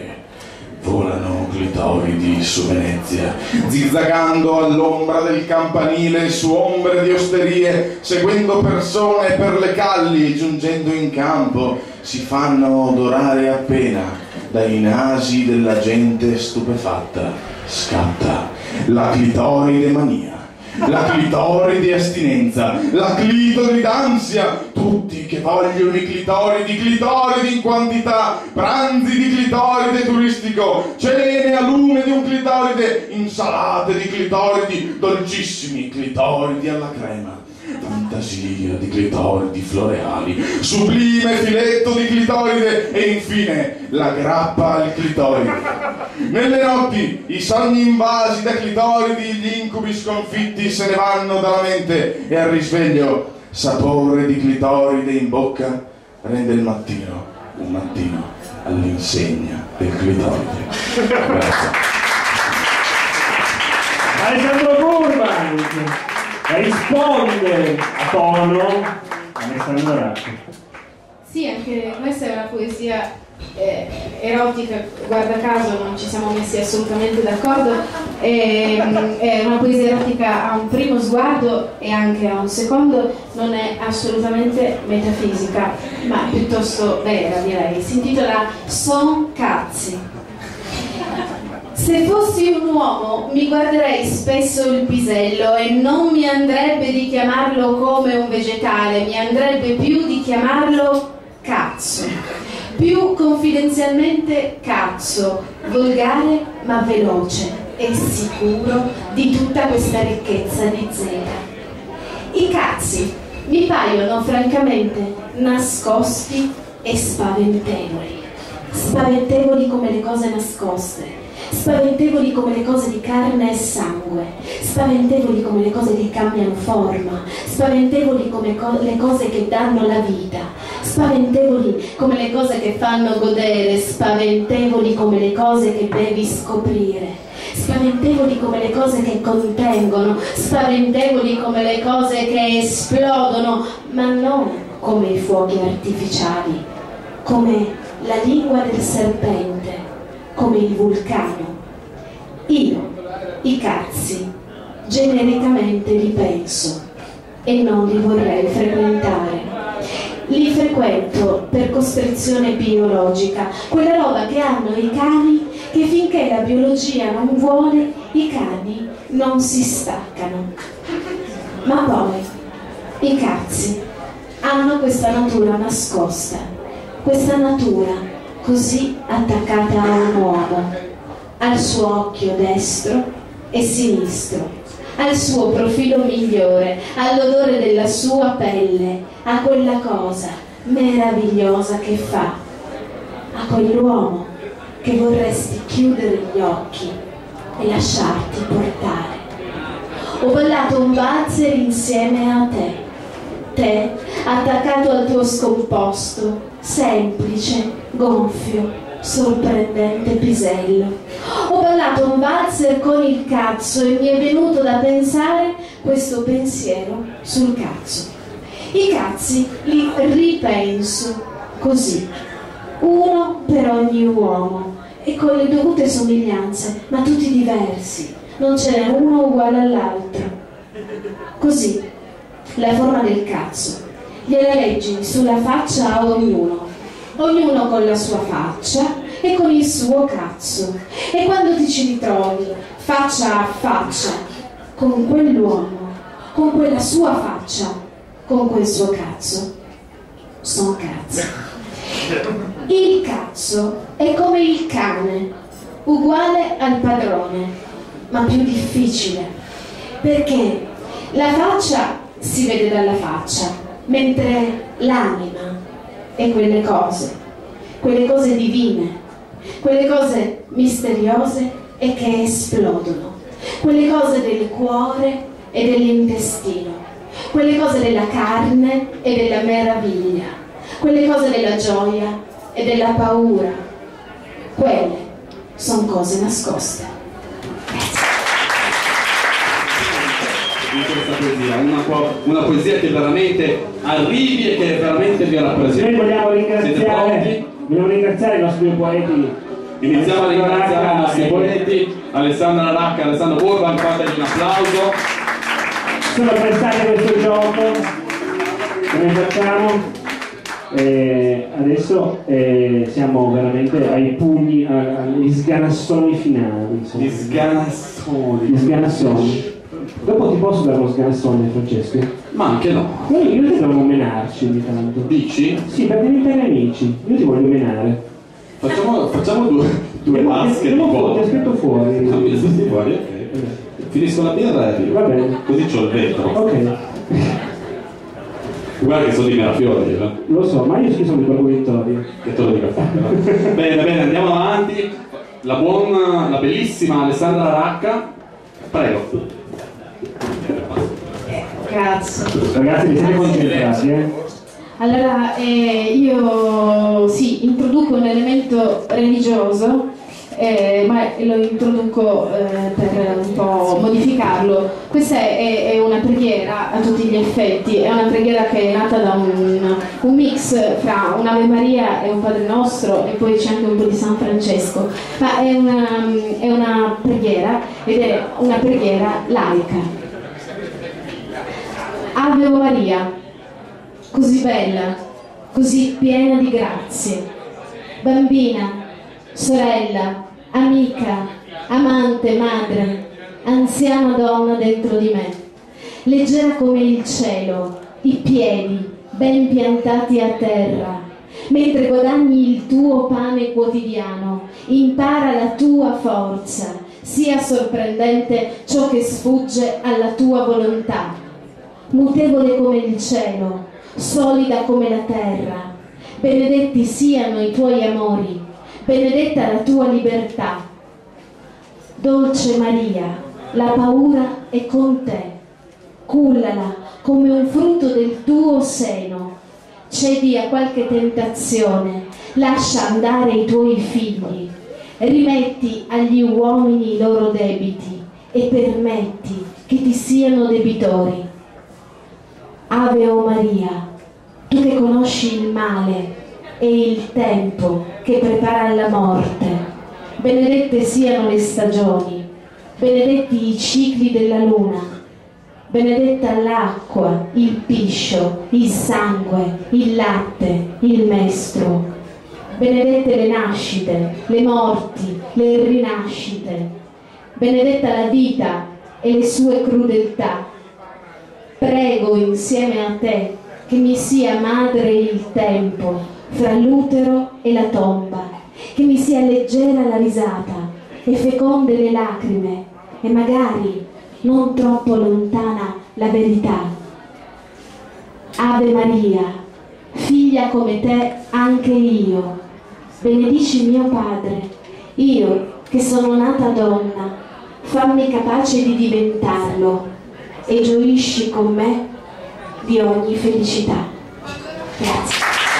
Volano clitoridi su Venezia, zizzagando all'ombra del campanile su ombre di osterie, seguendo persone per le calli, giungendo in campo, si fanno odorare appena dai nasi della gente stupefatta. Scatta la clitoride mania, la clitoride astinenza, la clitoride ansia, tutti che vogliono i clitoridi in quantità, pranzi di clitoride turistico, cene a lume di un clitoride, insalate di clitoridi, dolcissimi clitoridi alla crema, fantasia di clitoridi floreali, sublime filetto di clitoride e infine la grappa al clitoride. Nelle notti i sogni invasi da clitoridi, gli incubi sconfitti se ne vanno dalla mente e al risveglio sapore di clitoride in bocca rende il mattino un mattino all'insegna del clitoride. Grazie. Alessandro Burban risponde a tono Alessandro Racca. Sì, anche questa è una poesia erotica, guarda caso non ci siamo messi assolutamente d'accordo, è una poesia erotica a un primo sguardo e anche a un secondo, non è assolutamente metafisica, ma piuttosto vera, direi. Si intitola Son cazzi. Se fossi un uomo mi guarderei spesso il pisello e non mi andrebbe di chiamarlo come un vegetale, mi andrebbe più di chiamarlo cazzo. Più confidenzialmente cazzo, volgare ma veloce e sicuro di tutta questa ricchezza di zeta. I cazzi mi paiono francamente nascosti e spaventevoli. Spaventevoli come le cose nascoste. Spaventevoli come le cose di carne e sangue, spaventevoli come le cose che cambiano forma, spaventevoli come le cose che danno la vita, spaventevoli come le cose che fanno godere, spaventevoli come le cose che devi scoprire, spaventevoli come le cose che contengono, spaventevoli come le cose che esplodono, ma non come i fuochi artificiali, come la lingua del serpente, come il vulcano. Io, i cazzi, genericamente li penso e non li vorrei frequentare. Li frequento per costrizione biologica, quella roba che hanno i cani che finché la biologia non vuole, i cani non si staccano. Ma poi, i cazzi hanno questa natura nascosta, questa natura così attaccata a un uomo, al suo occhio destro e sinistro, al suo profilo migliore, all'odore della sua pelle, a quella cosa meravigliosa che fa, a quell'uomo che vorresti chiudere gli occhi e lasciarti portare. Ho ballato un valzer insieme a te attaccato al tuo scomposto, semplice, gonfio, sorprendente pisello. Ho ballato un valzer con il cazzo e mi è venuto da pensare questo pensiero sul cazzo. I cazzi li ripenso così, uno per ogni uomo e con le dovute somiglianze, ma tutti diversi, non ce n'è uno uguale all'altro. Così, la forma del cazzo gliela leggi sulla faccia a ognuno con la sua faccia e con il suo cazzo, e quando ti ci ritrovi faccia a faccia con quell'uomo, con quella sua faccia, con quel suo cazzo, son cazzo. Il cazzo è come il cane, uguale al padrone, ma più difficile, perché la faccia si vede dalla faccia, mentre l'anima e quelle cose divine, quelle cose misteriose e che esplodono, quelle cose del cuore e dell'intestino, quelle cose della carne e della meraviglia, quelle cose della gioia e della paura, quelle sono cose nascoste. In questa poesia, una poesia che veramente arrivi e che veramente vi rappresenta. Noi vogliamo Siete pronti? ringraziare i nostri due poeti. Iniziamo a ringraziare i nostri poeti, Alessandra Racca e Alessandro Burban, fategli un applauso. Sono prestati a questo gioco che noi facciamo. Adesso siamo veramente ai pugni, agli sganassoni finali. Gli sganassoni. Dopo ti posso dare lo sganassone, Francesco? Ma anche no. Io ti devo menarci ogni tanto. Dici? Sì, per diventare amici. Io ti voglio menare. Facciamo due vasche di Ti po'. aspetto fuori. Mi aspetti fuori, ok. Finisco la birra e arrivo. Va bene. Così c'ho il vetro. Ok. Guarda che sono di Merafiori, no? Lo so, ma io sono di Borgo Vittorio. Che te lo dico a fare, no? Bene, andiamo avanti. La bellissima Alessandra Racca. Prego. Grazie. Ragazzi, vi siete concentrati, Allora, io sì, introduco un elemento religioso, ma lo introduco per un po' modificarlo. Questa è una preghiera a tutti gli effetti, è una preghiera che è nata da un mix fra un'Ave Maria e un Padre Nostro, e poi c'è anche un po' di San Francesco, ma è una preghiera, ed è una preghiera laica. Ave Maria, così bella, così piena di grazie, bambina, sorella, amica, amante, madre, anziana donna dentro di me, leggera come il cielo, i piedi ben piantati a terra, mentre guadagni il tuo pane quotidiano, impara la tua forza, sia sorprendente ciò che sfugge alla tua volontà, mutevole come il cielo, solida come la terra, benedetti siano i tuoi amori, benedetta la tua libertà. Dolce Maria, la paura è con te, cullala come un frutto del tuo seno, cedi a qualche tentazione, lascia andare i tuoi figli, rimetti agli uomini i loro debiti e permetti che ti siano debitori. Ave o Maria, tu che conosci il male e il tempo che prepara alla morte, benedette siano le stagioni, benedetti i cicli della luna, benedetta l'acqua, il piscio, il sangue, il latte, il mestro, benedette le nascite, le morti, le rinascite, benedetta la vita e le sue crudeltà. Prego insieme a te che mi sia madre il tempo fra l'utero e la tomba, che mi sia leggera la risata e feconde le lacrime, e magari non troppo lontana la verità. Ave Maria, figlia come te anche io, benedici mio padre, io che sono nata donna, fammi capace di diventarlo, e gioisci con me di ogni felicità. Grazie.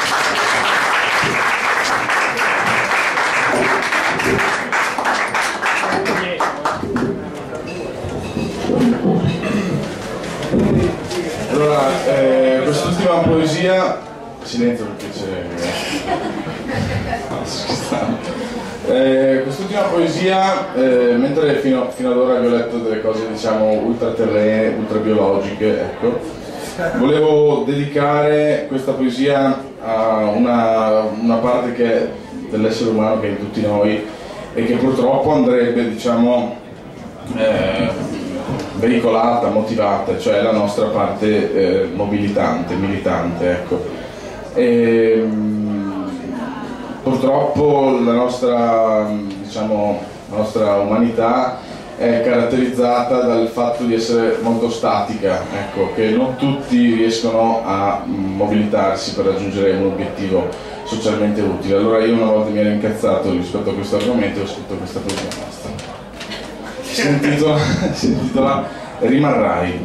Allora, quest'ultima poesia, silenzio perché c'è... quest'ultima poesia, mentre fino ad ora vi ho letto delle cose diciamo ultraterrene, ultrabiologiche, ecco, volevo dedicare questa poesia a una parte che dell'essere umano che è in tutti noi e che purtroppo andrebbe diciamo veicolata, motivata, cioè la nostra parte mobilitante, militante, ecco. Purtroppo la nostra umanità è caratterizzata dal fatto di essere molto statica, ecco, che non tutti riescono a mobilitarsi per raggiungere un obiettivo socialmente utile. Allora io una volta mi ero incazzato rispetto a questo argomento e ho scritto questa poesia nostra. Si intitola Rimarrai.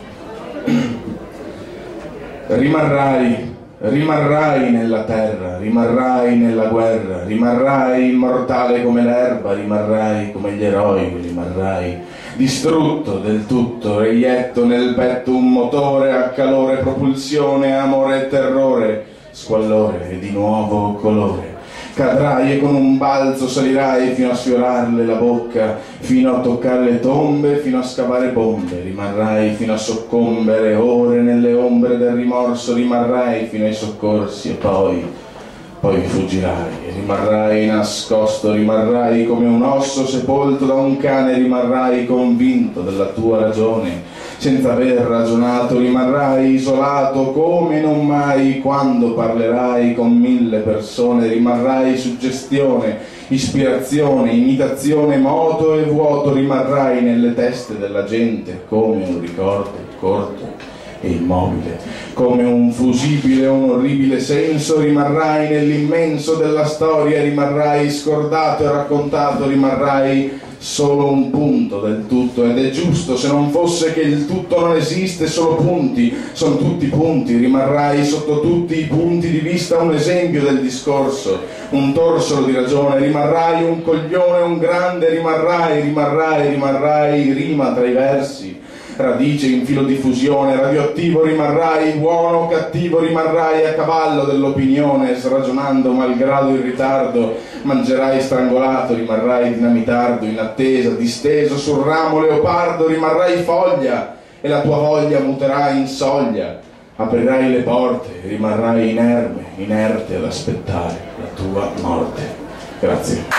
Rimarrai nella terra, rimarrai nella guerra, rimarrai immortale come l'erba, rimarrai come gli eroi, rimarrai distrutto del tutto, reietto nel petto un motore a calore, propulsione, amore e terrore, squallore e di nuovo colore. Cadrai e con un balzo salirai fino a sfiorarle la bocca, fino a toccare le tombe, fino a scavare bombe, rimarrai fino a soccombere ore nelle ombre del rimorso, rimarrai fino ai soccorsi e poi fuggirai, rimarrai nascosto, rimarrai come un osso sepolto da un cane, rimarrai convinto della tua ragione, senza aver ragionato, rimarrai isolato come non mai quando parlerai con 1000 persone, rimarrai suggestione, ispirazione, imitazione, moto e vuoto, rimarrai nelle teste della gente come un ricordo corto e immobile, come un fusibile, un orribile senso, rimarrai nell'immenso della storia, rimarrai scordato e raccontato, rimarrai solo un punto del tutto, ed è giusto se non fosse che il tutto non esiste, solo punti, sono tutti punti, rimarrai sotto tutti i punti di vista un esempio del discorso, un torsolo di ragione, rimarrai un coglione, un grande, rimarrai, rima tra i versi, radice in filo di fusione, radioattivo rimarrai, buono o cattivo rimarrai, a cavallo dell'opinione, sragionando malgrado il ritardo, mangerai strangolato, rimarrai dinamitardo, in attesa, disteso sul ramo leopardo, rimarrai foglia e la tua voglia muterà in soglia, aprirai le porte, rimarrai inerme, inerte ad aspettare la tua morte. Grazie.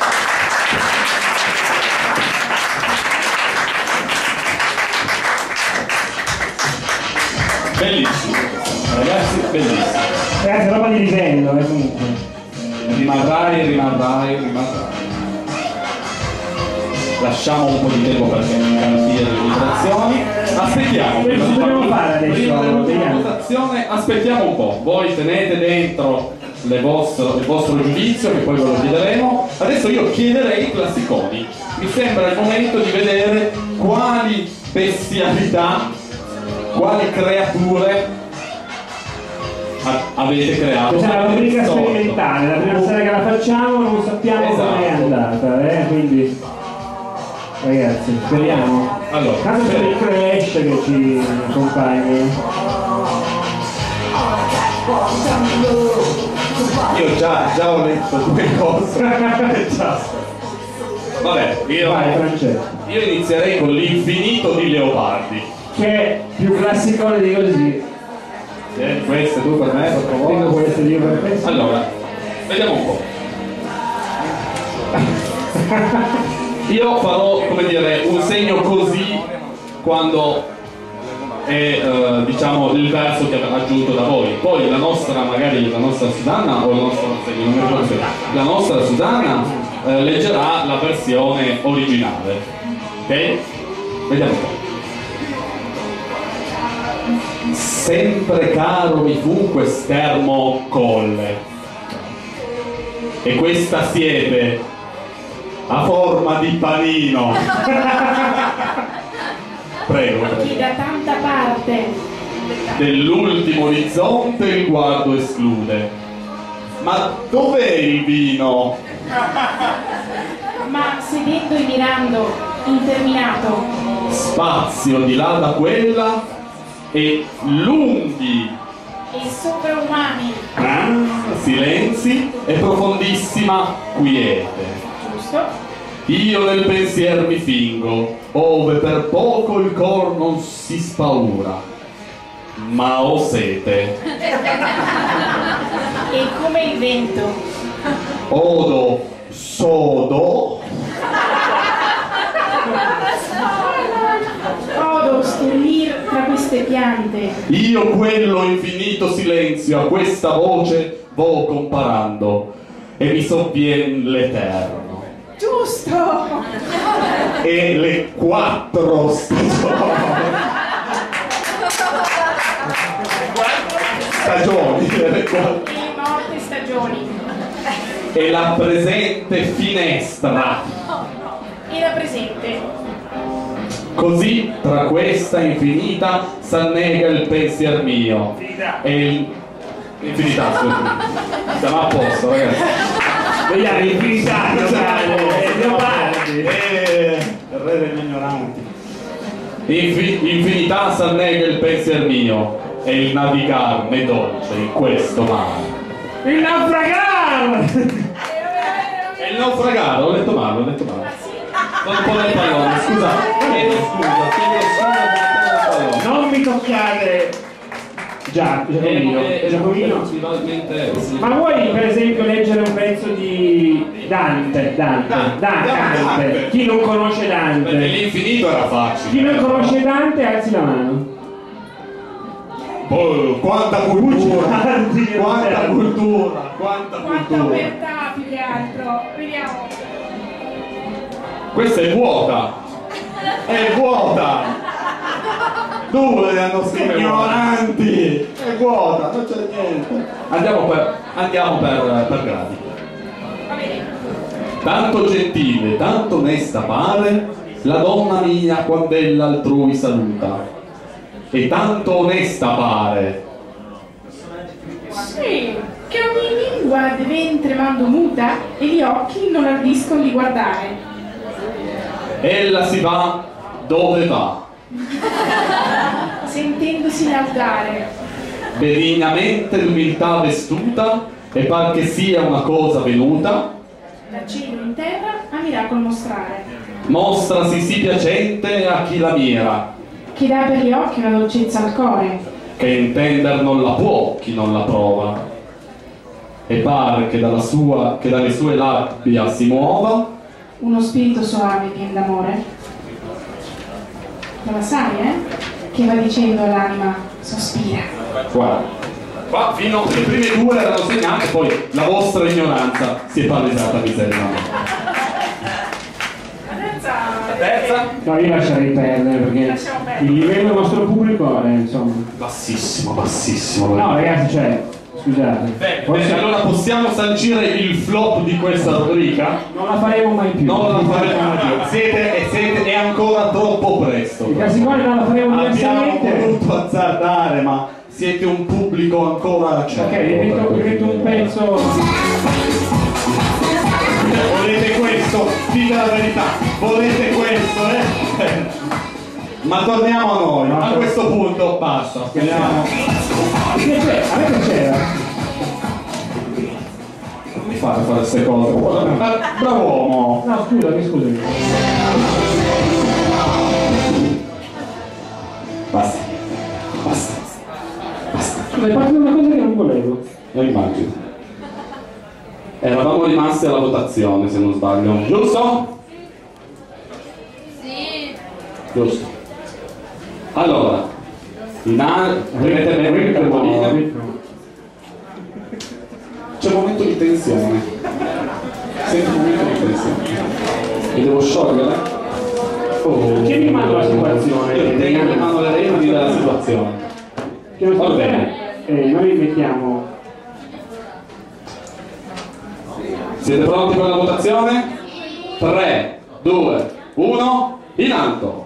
Bellissimo, ragazzi, bellissimo. Ragazzi, roba di livello, comunque. Rimarrai. Lasciamo un po' di tempo perché garantia le votazioni. Aspettiamo. Cosa dobbiamo fare adesso? Prima della votazione, aspettiamo un po'. Voi tenete dentro il vostro giudizio, che poi ve lo chiederemo. Adesso io chiederei i classiconi. Mi sembra il momento di vedere quali bestialità, quali creature avete creato. Questa è una rubrica sperimentale, la prima sera che la facciamo non sappiamo come è andata, quindi ragazzi, speriamo. Allora, tanto c'è il Crash che ci accompagna. io già ho letto due cose. Vabbè, io inizierei con l'infinito di Leopardi, che è più classicone di così. Questo tu per me, per favore. Tengo questo io per me. Allora, vediamo un po'. Io farò, come dire, un segno così quando è diciamo il verso che ha aggiunto da voi. Poi la nostra, magari la nostra Susanna o la nostra, non mi ricordo se la nostra Susanna leggerà la versione originale. Ok? Vediamo un po'. Sempre caro mi fu quest'ermo colle e questa siepe a forma di panino. Prego. Chi da tanta parte Dell'ultimo orizzonte il guardo esclude. Ma dov'è il vino? ma sedendo e mirando interminato Spazio di là da quella e lunghi e sovraumani, silenzi e profondissima quiete. giusto? Io nel pensier mi fingo, ove per poco il cor non si spaura, ma ho sete. E come il vento Odo sodo, odo stullir tra queste piante, io quello infinito silenzio a questa voce vo comparando e mi sovvien l'eterno giusto? e le 4 stagioni le 4 E morte stagioni e la presente finestra. e la presente Così tra questa infinita s'annega il pensier mio e infinità, scusami. Siamo a posto, ragazzi. Vediamo l'infinità, Leopardi. Il re degli ignoranti. Infinità s'annega il pensier mio e il navigar m'è dolce in questo mare. Il naufragar! E il naufragare, ho detto male. Non un po' del pallone, scusa, chiedo scusa del pallone. Non mi toccate Giacomino. Sì. Ma vuoi per esempio leggere un pezzo di Dante? Chi non conosce Perché Dante? l'infinito era facile. Chi non conosce Dante alzi la mano. Oh, quanta cultura! Bugiardi, Quanta Roberto. cultura! quanta omertà più che altro, vediamo. Questa è vuota! È vuota! Due le hanno scritto ignoranti! È vuota, non c'è niente! Andiamo per gradi. Va bene. tanto gentile, tanto onesta pare la donna mia quand'ella altrui saluta, e tanto onesta pare. Sì, che ogni lingua de ventre mando muta e gli occhi non ardiscono di guardare. Ella si va dove va, Sentendosi laudare, benignamente l'umiltà vestuta, e par che sia una cosa venuta, da cielo in terra a miracolo mostrare, mostrasi sì piacente a chi la mira, che dà per gli occhi una dolcezza al core, che intender non la può chi non la prova, e pare che dalle sue labbia si muova uno spirito soave pien d'amore. Ma la sai, che va dicendo all'anima sospira. Guarda, qua fino alle prime due erano segnate, poi la vostra ignoranza si è palesata miseramente. La terza? No, io lascerei perdere perché il livello del nostro pubblico è insomma. Bassissimo, bassissimo. No ragazzi, cioè, scusate. Bene, allora possiamo sancire il flop di questa rubrica? Non la faremo mai più. Non la faremo mai più. È ancora troppo presto. I casi quali non la faremo Abbiamo diversamente. voluto azzardare, ma siete un pubblico ancora Ok, divento un pezzo. Volete questo? Dite la verità, volete questo, Ma torniamo a noi, a questo punto basta, speriamo. A me piaceva. Non mi fate fare queste cose. Bravo uomo. No, scusami. Basta. Scusa, hai fatto una cosa che non volevo. Lo immagino. Eravamo rimasti alla votazione, se non sbaglio. Giusto? Sì. Giusto. Allora, prendete bene il capolinea. C'è un momento di tensione. Sento un momento di tensione. Mi devo sciogliere? Oh, chi mi manda la situazione? Io tengo in mano le redini della situazione. Va bene. Noi mettiamo. Siete pronti per la votazione? 3, 2, 1, in alto!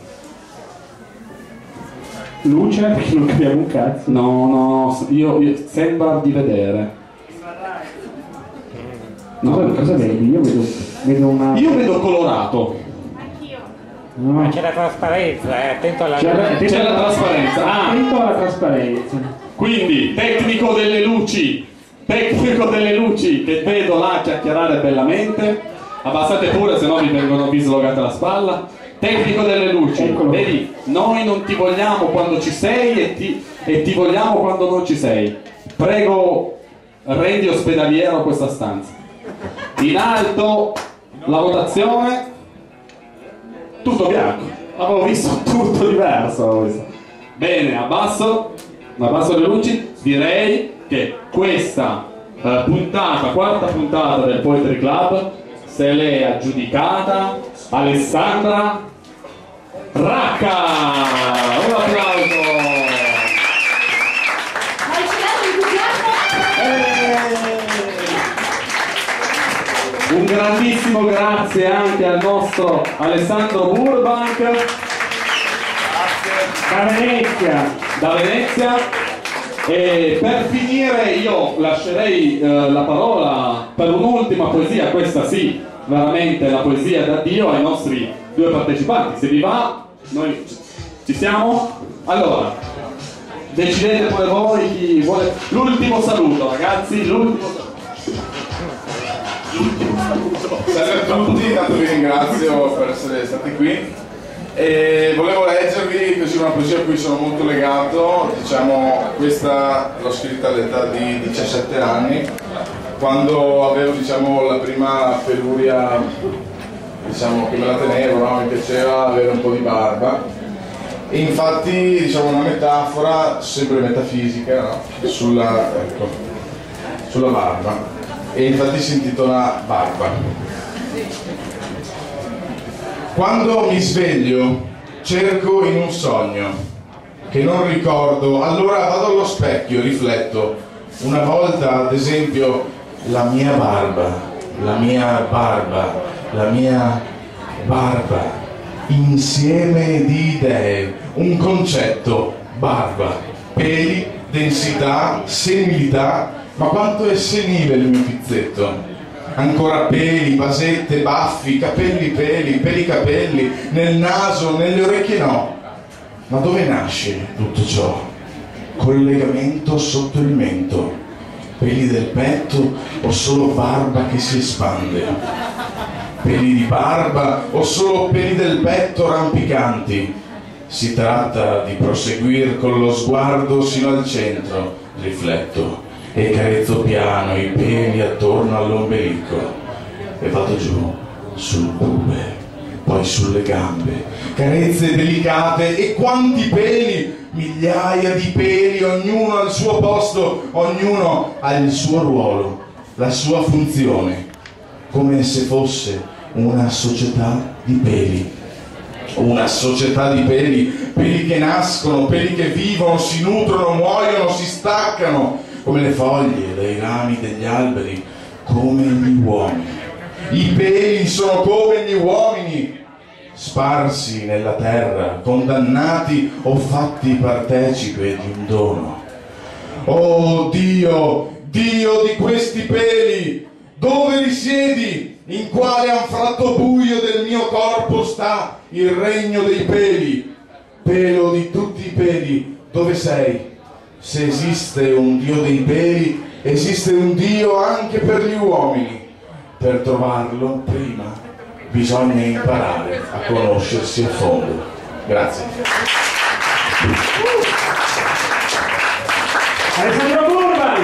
Luce perché non capiamo un cazzo. No, io sembra di vedere. Cosa vedi? Io vedo una. Io vedo colorato. No, C'è la trasparenza, attento alla C'è la trasparenza. attento alla trasparenza. Quindi, tecnico delle luci, che vedo là chiacchierare bellamente. Abbassate pure, se no vi slogate la spalla. Tecnico delle luci, Eccolo. vedi, noi non ti vogliamo quando ci sei e ti vogliamo quando non ci sei. Prego, rendi ospedaliero questa stanza. In alto la votazione, tutto bianco. Avevo visto tutto diverso. Bene, abbasso le luci. Direi che questa quarta puntata del Poetry Club se l'è aggiudicata Alessandra Racca. Un applauso. Hai celato l'entusiasmo? Un grandissimo grazie anche al nostro Alessandro Burbank da Venezia. E per finire io lascerei la parola per un'ultima poesia, questa sì, veramente la poesia da Dio, ai nostri due partecipanti. Se vi va, noi ci siamo? Allora, decidete pure voi chi vuole. L'ultimo saluto, ragazzi, l'ultimo saluto. Salve a tutti, intanto vi ringrazio per essere stati qui e volevo leggervi così una poesia a cui sono molto legato. Diciamo, questa l'ho scritta all'età di 17 anni, quando avevo, diciamo, la prima peluria, diciamo, che me la tenevo, no? Mi piaceva avere un po' di barba, e infatti, diciamo, una metafora sempre metafisica, no? sulla barba, e infatti si intitola Barba. Quando mi sveglio cerco in un sogno che non ricordo, allora vado allo specchio, rifletto. Una volta, ad esempio, la mia barba la mia barba, insieme di idee, un concetto, barba, peli, densità, senilità, ma quanto è senile il mio pizzetto. Ancora peli, basette, baffi, capelli peli capelli, nel naso, nelle orecchie no. Ma dove nasce tutto ciò? Collegamento sotto il mento, peli del petto o solo barba che si espande? Peli di barba o solo peli del petto rampicanti? Si tratta di proseguire con lo sguardo sino al centro, rifletto e carezzo piano i peli attorno all'ombelico e vado giù sul bube, poi sulle gambe, carezze delicate e quanti peli, migliaia di peli, ognuno al suo posto, ognuno ha il suo ruolo, la sua funzione, come se fosse una società di peli. Una società di peli, peli che nascono, peli che vivono, si nutrono, muoiono, si staccano, come le foglie dai rami degli alberi, come gli uomini. I peli sono come gli uomini, sparsi nella terra, condannati o fatti partecipe di un dono. Oh Dio, Dio di questi peli, dove risiedi? In quale anfratto buio del mio corpo sta il regno dei peli? Pelo di tutti i peli, dove sei? Se esiste un Dio dei peli, esiste un Dio anche per gli uomini. Per trovarlo, prima bisogna imparare a conoscersi a fondo. Grazie. Alessandro Burban!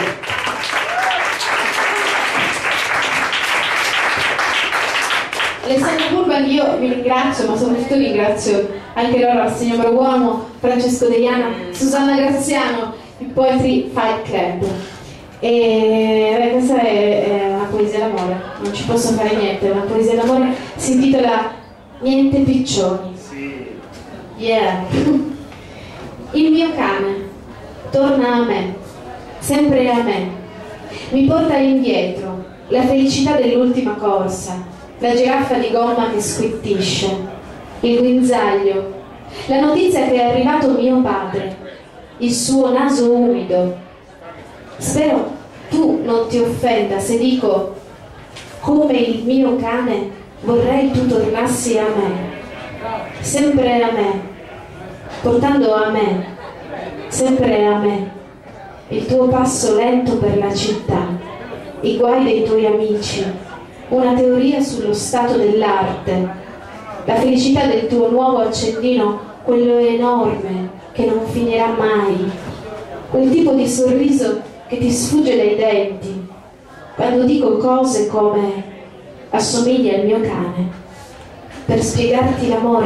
Alessandro Burban, io vi ringrazio, ma soprattutto ringrazio anche loro, Arsenio Uomo, Francesco Deiana, Susanna Graziano, il Poetry Fight Club. E questa è una poesia d'amore, non ci posso fare niente, una poesia d'amore, si intitola Niente piccioni. Yeah. Il mio cane torna a me, sempre a me, mi porta indietro la felicità dell'ultima corsa, la giraffa di gomma che squittisce, il guinzaglio, la notizia che è arrivato mio padre, il suo naso umido. Spero tu non ti offenda se dico, come il mio cane, vorrei tu tornassi a me, sempre a me, portando a me, sempre a me, il tuo passo lento per la città, i guai dei tuoi amici, una teoria sullo stato dell'arte, la felicità del tuo nuovo accendino, quello enorme che non finirà mai, quel tipo di sorriso che ti sfugge dai denti quando dico cose come assomiglia al mio cane, per spiegarti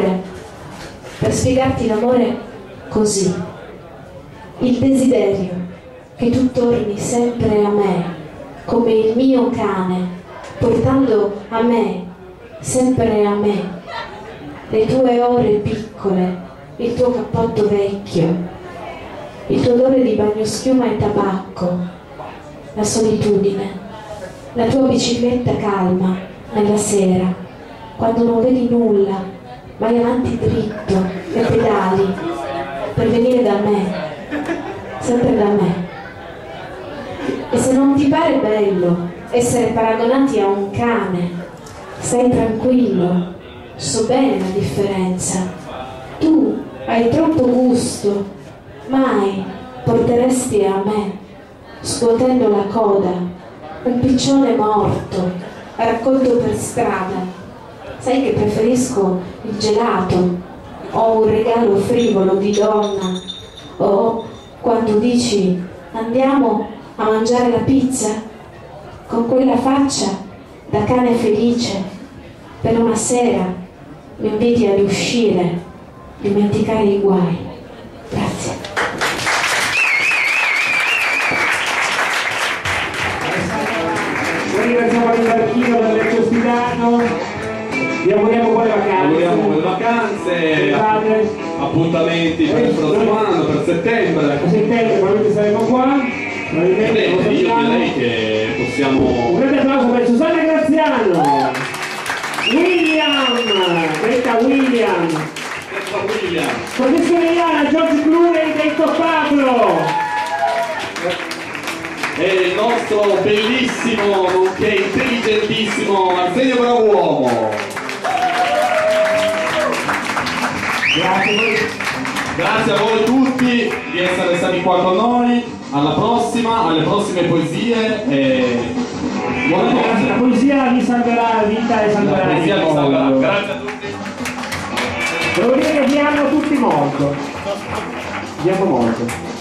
l'amore così, il desiderio che tu torni sempre a me come il mio cane, portando a me, sempre a me, le tue ore piccole, il tuo cappotto vecchio, il tuo odore di bagnoschiuma e tabacco, la solitudine, la tua bicicletta calma nella sera, quando non vedi nulla, vai avanti dritto e pedali per venire da me, sempre da me. E se non ti pare bello essere paragonati a un cane, stai tranquillo, so bene la differenza. Tu hai troppo gusto, mai porteresti a me, scuotendo la coda, un piccione morto, raccolto per strada. Sai che preferisco il gelato, o un regalo frivolo di donna, o quando dici andiamo a mangiare la pizza, con quella faccia da cane felice, per una sera mi inviti ad uscire, dimenticare i guai. Grazie. Noi ringraziamo il Marchino del Lecce Ospitano, vi auguriamo buone vacanze. Auguriamo buone vacanze, appuntamenti per il prossimo anno, per settembre. A settembre probabilmente saremo qua. Probabilmente Io possiamo... direi che possiamo... Un grande applauso per Susanna Graziano, William, Greta William, professore Iana, George Clooney, detto Pablo. E il nostro bellissimo, nonché intelligentissimo Arsenio Brav'uomo. Grazie a voi tutti di essere stati qua con noi. Alla prossima, alle prossime poesie e buona notte. La poesia vi salverà la vita e salverà La poesia il vi salverà. mondo. Grazie a tutti. Devo dire che vi amo tutti molto. Vi amo molto.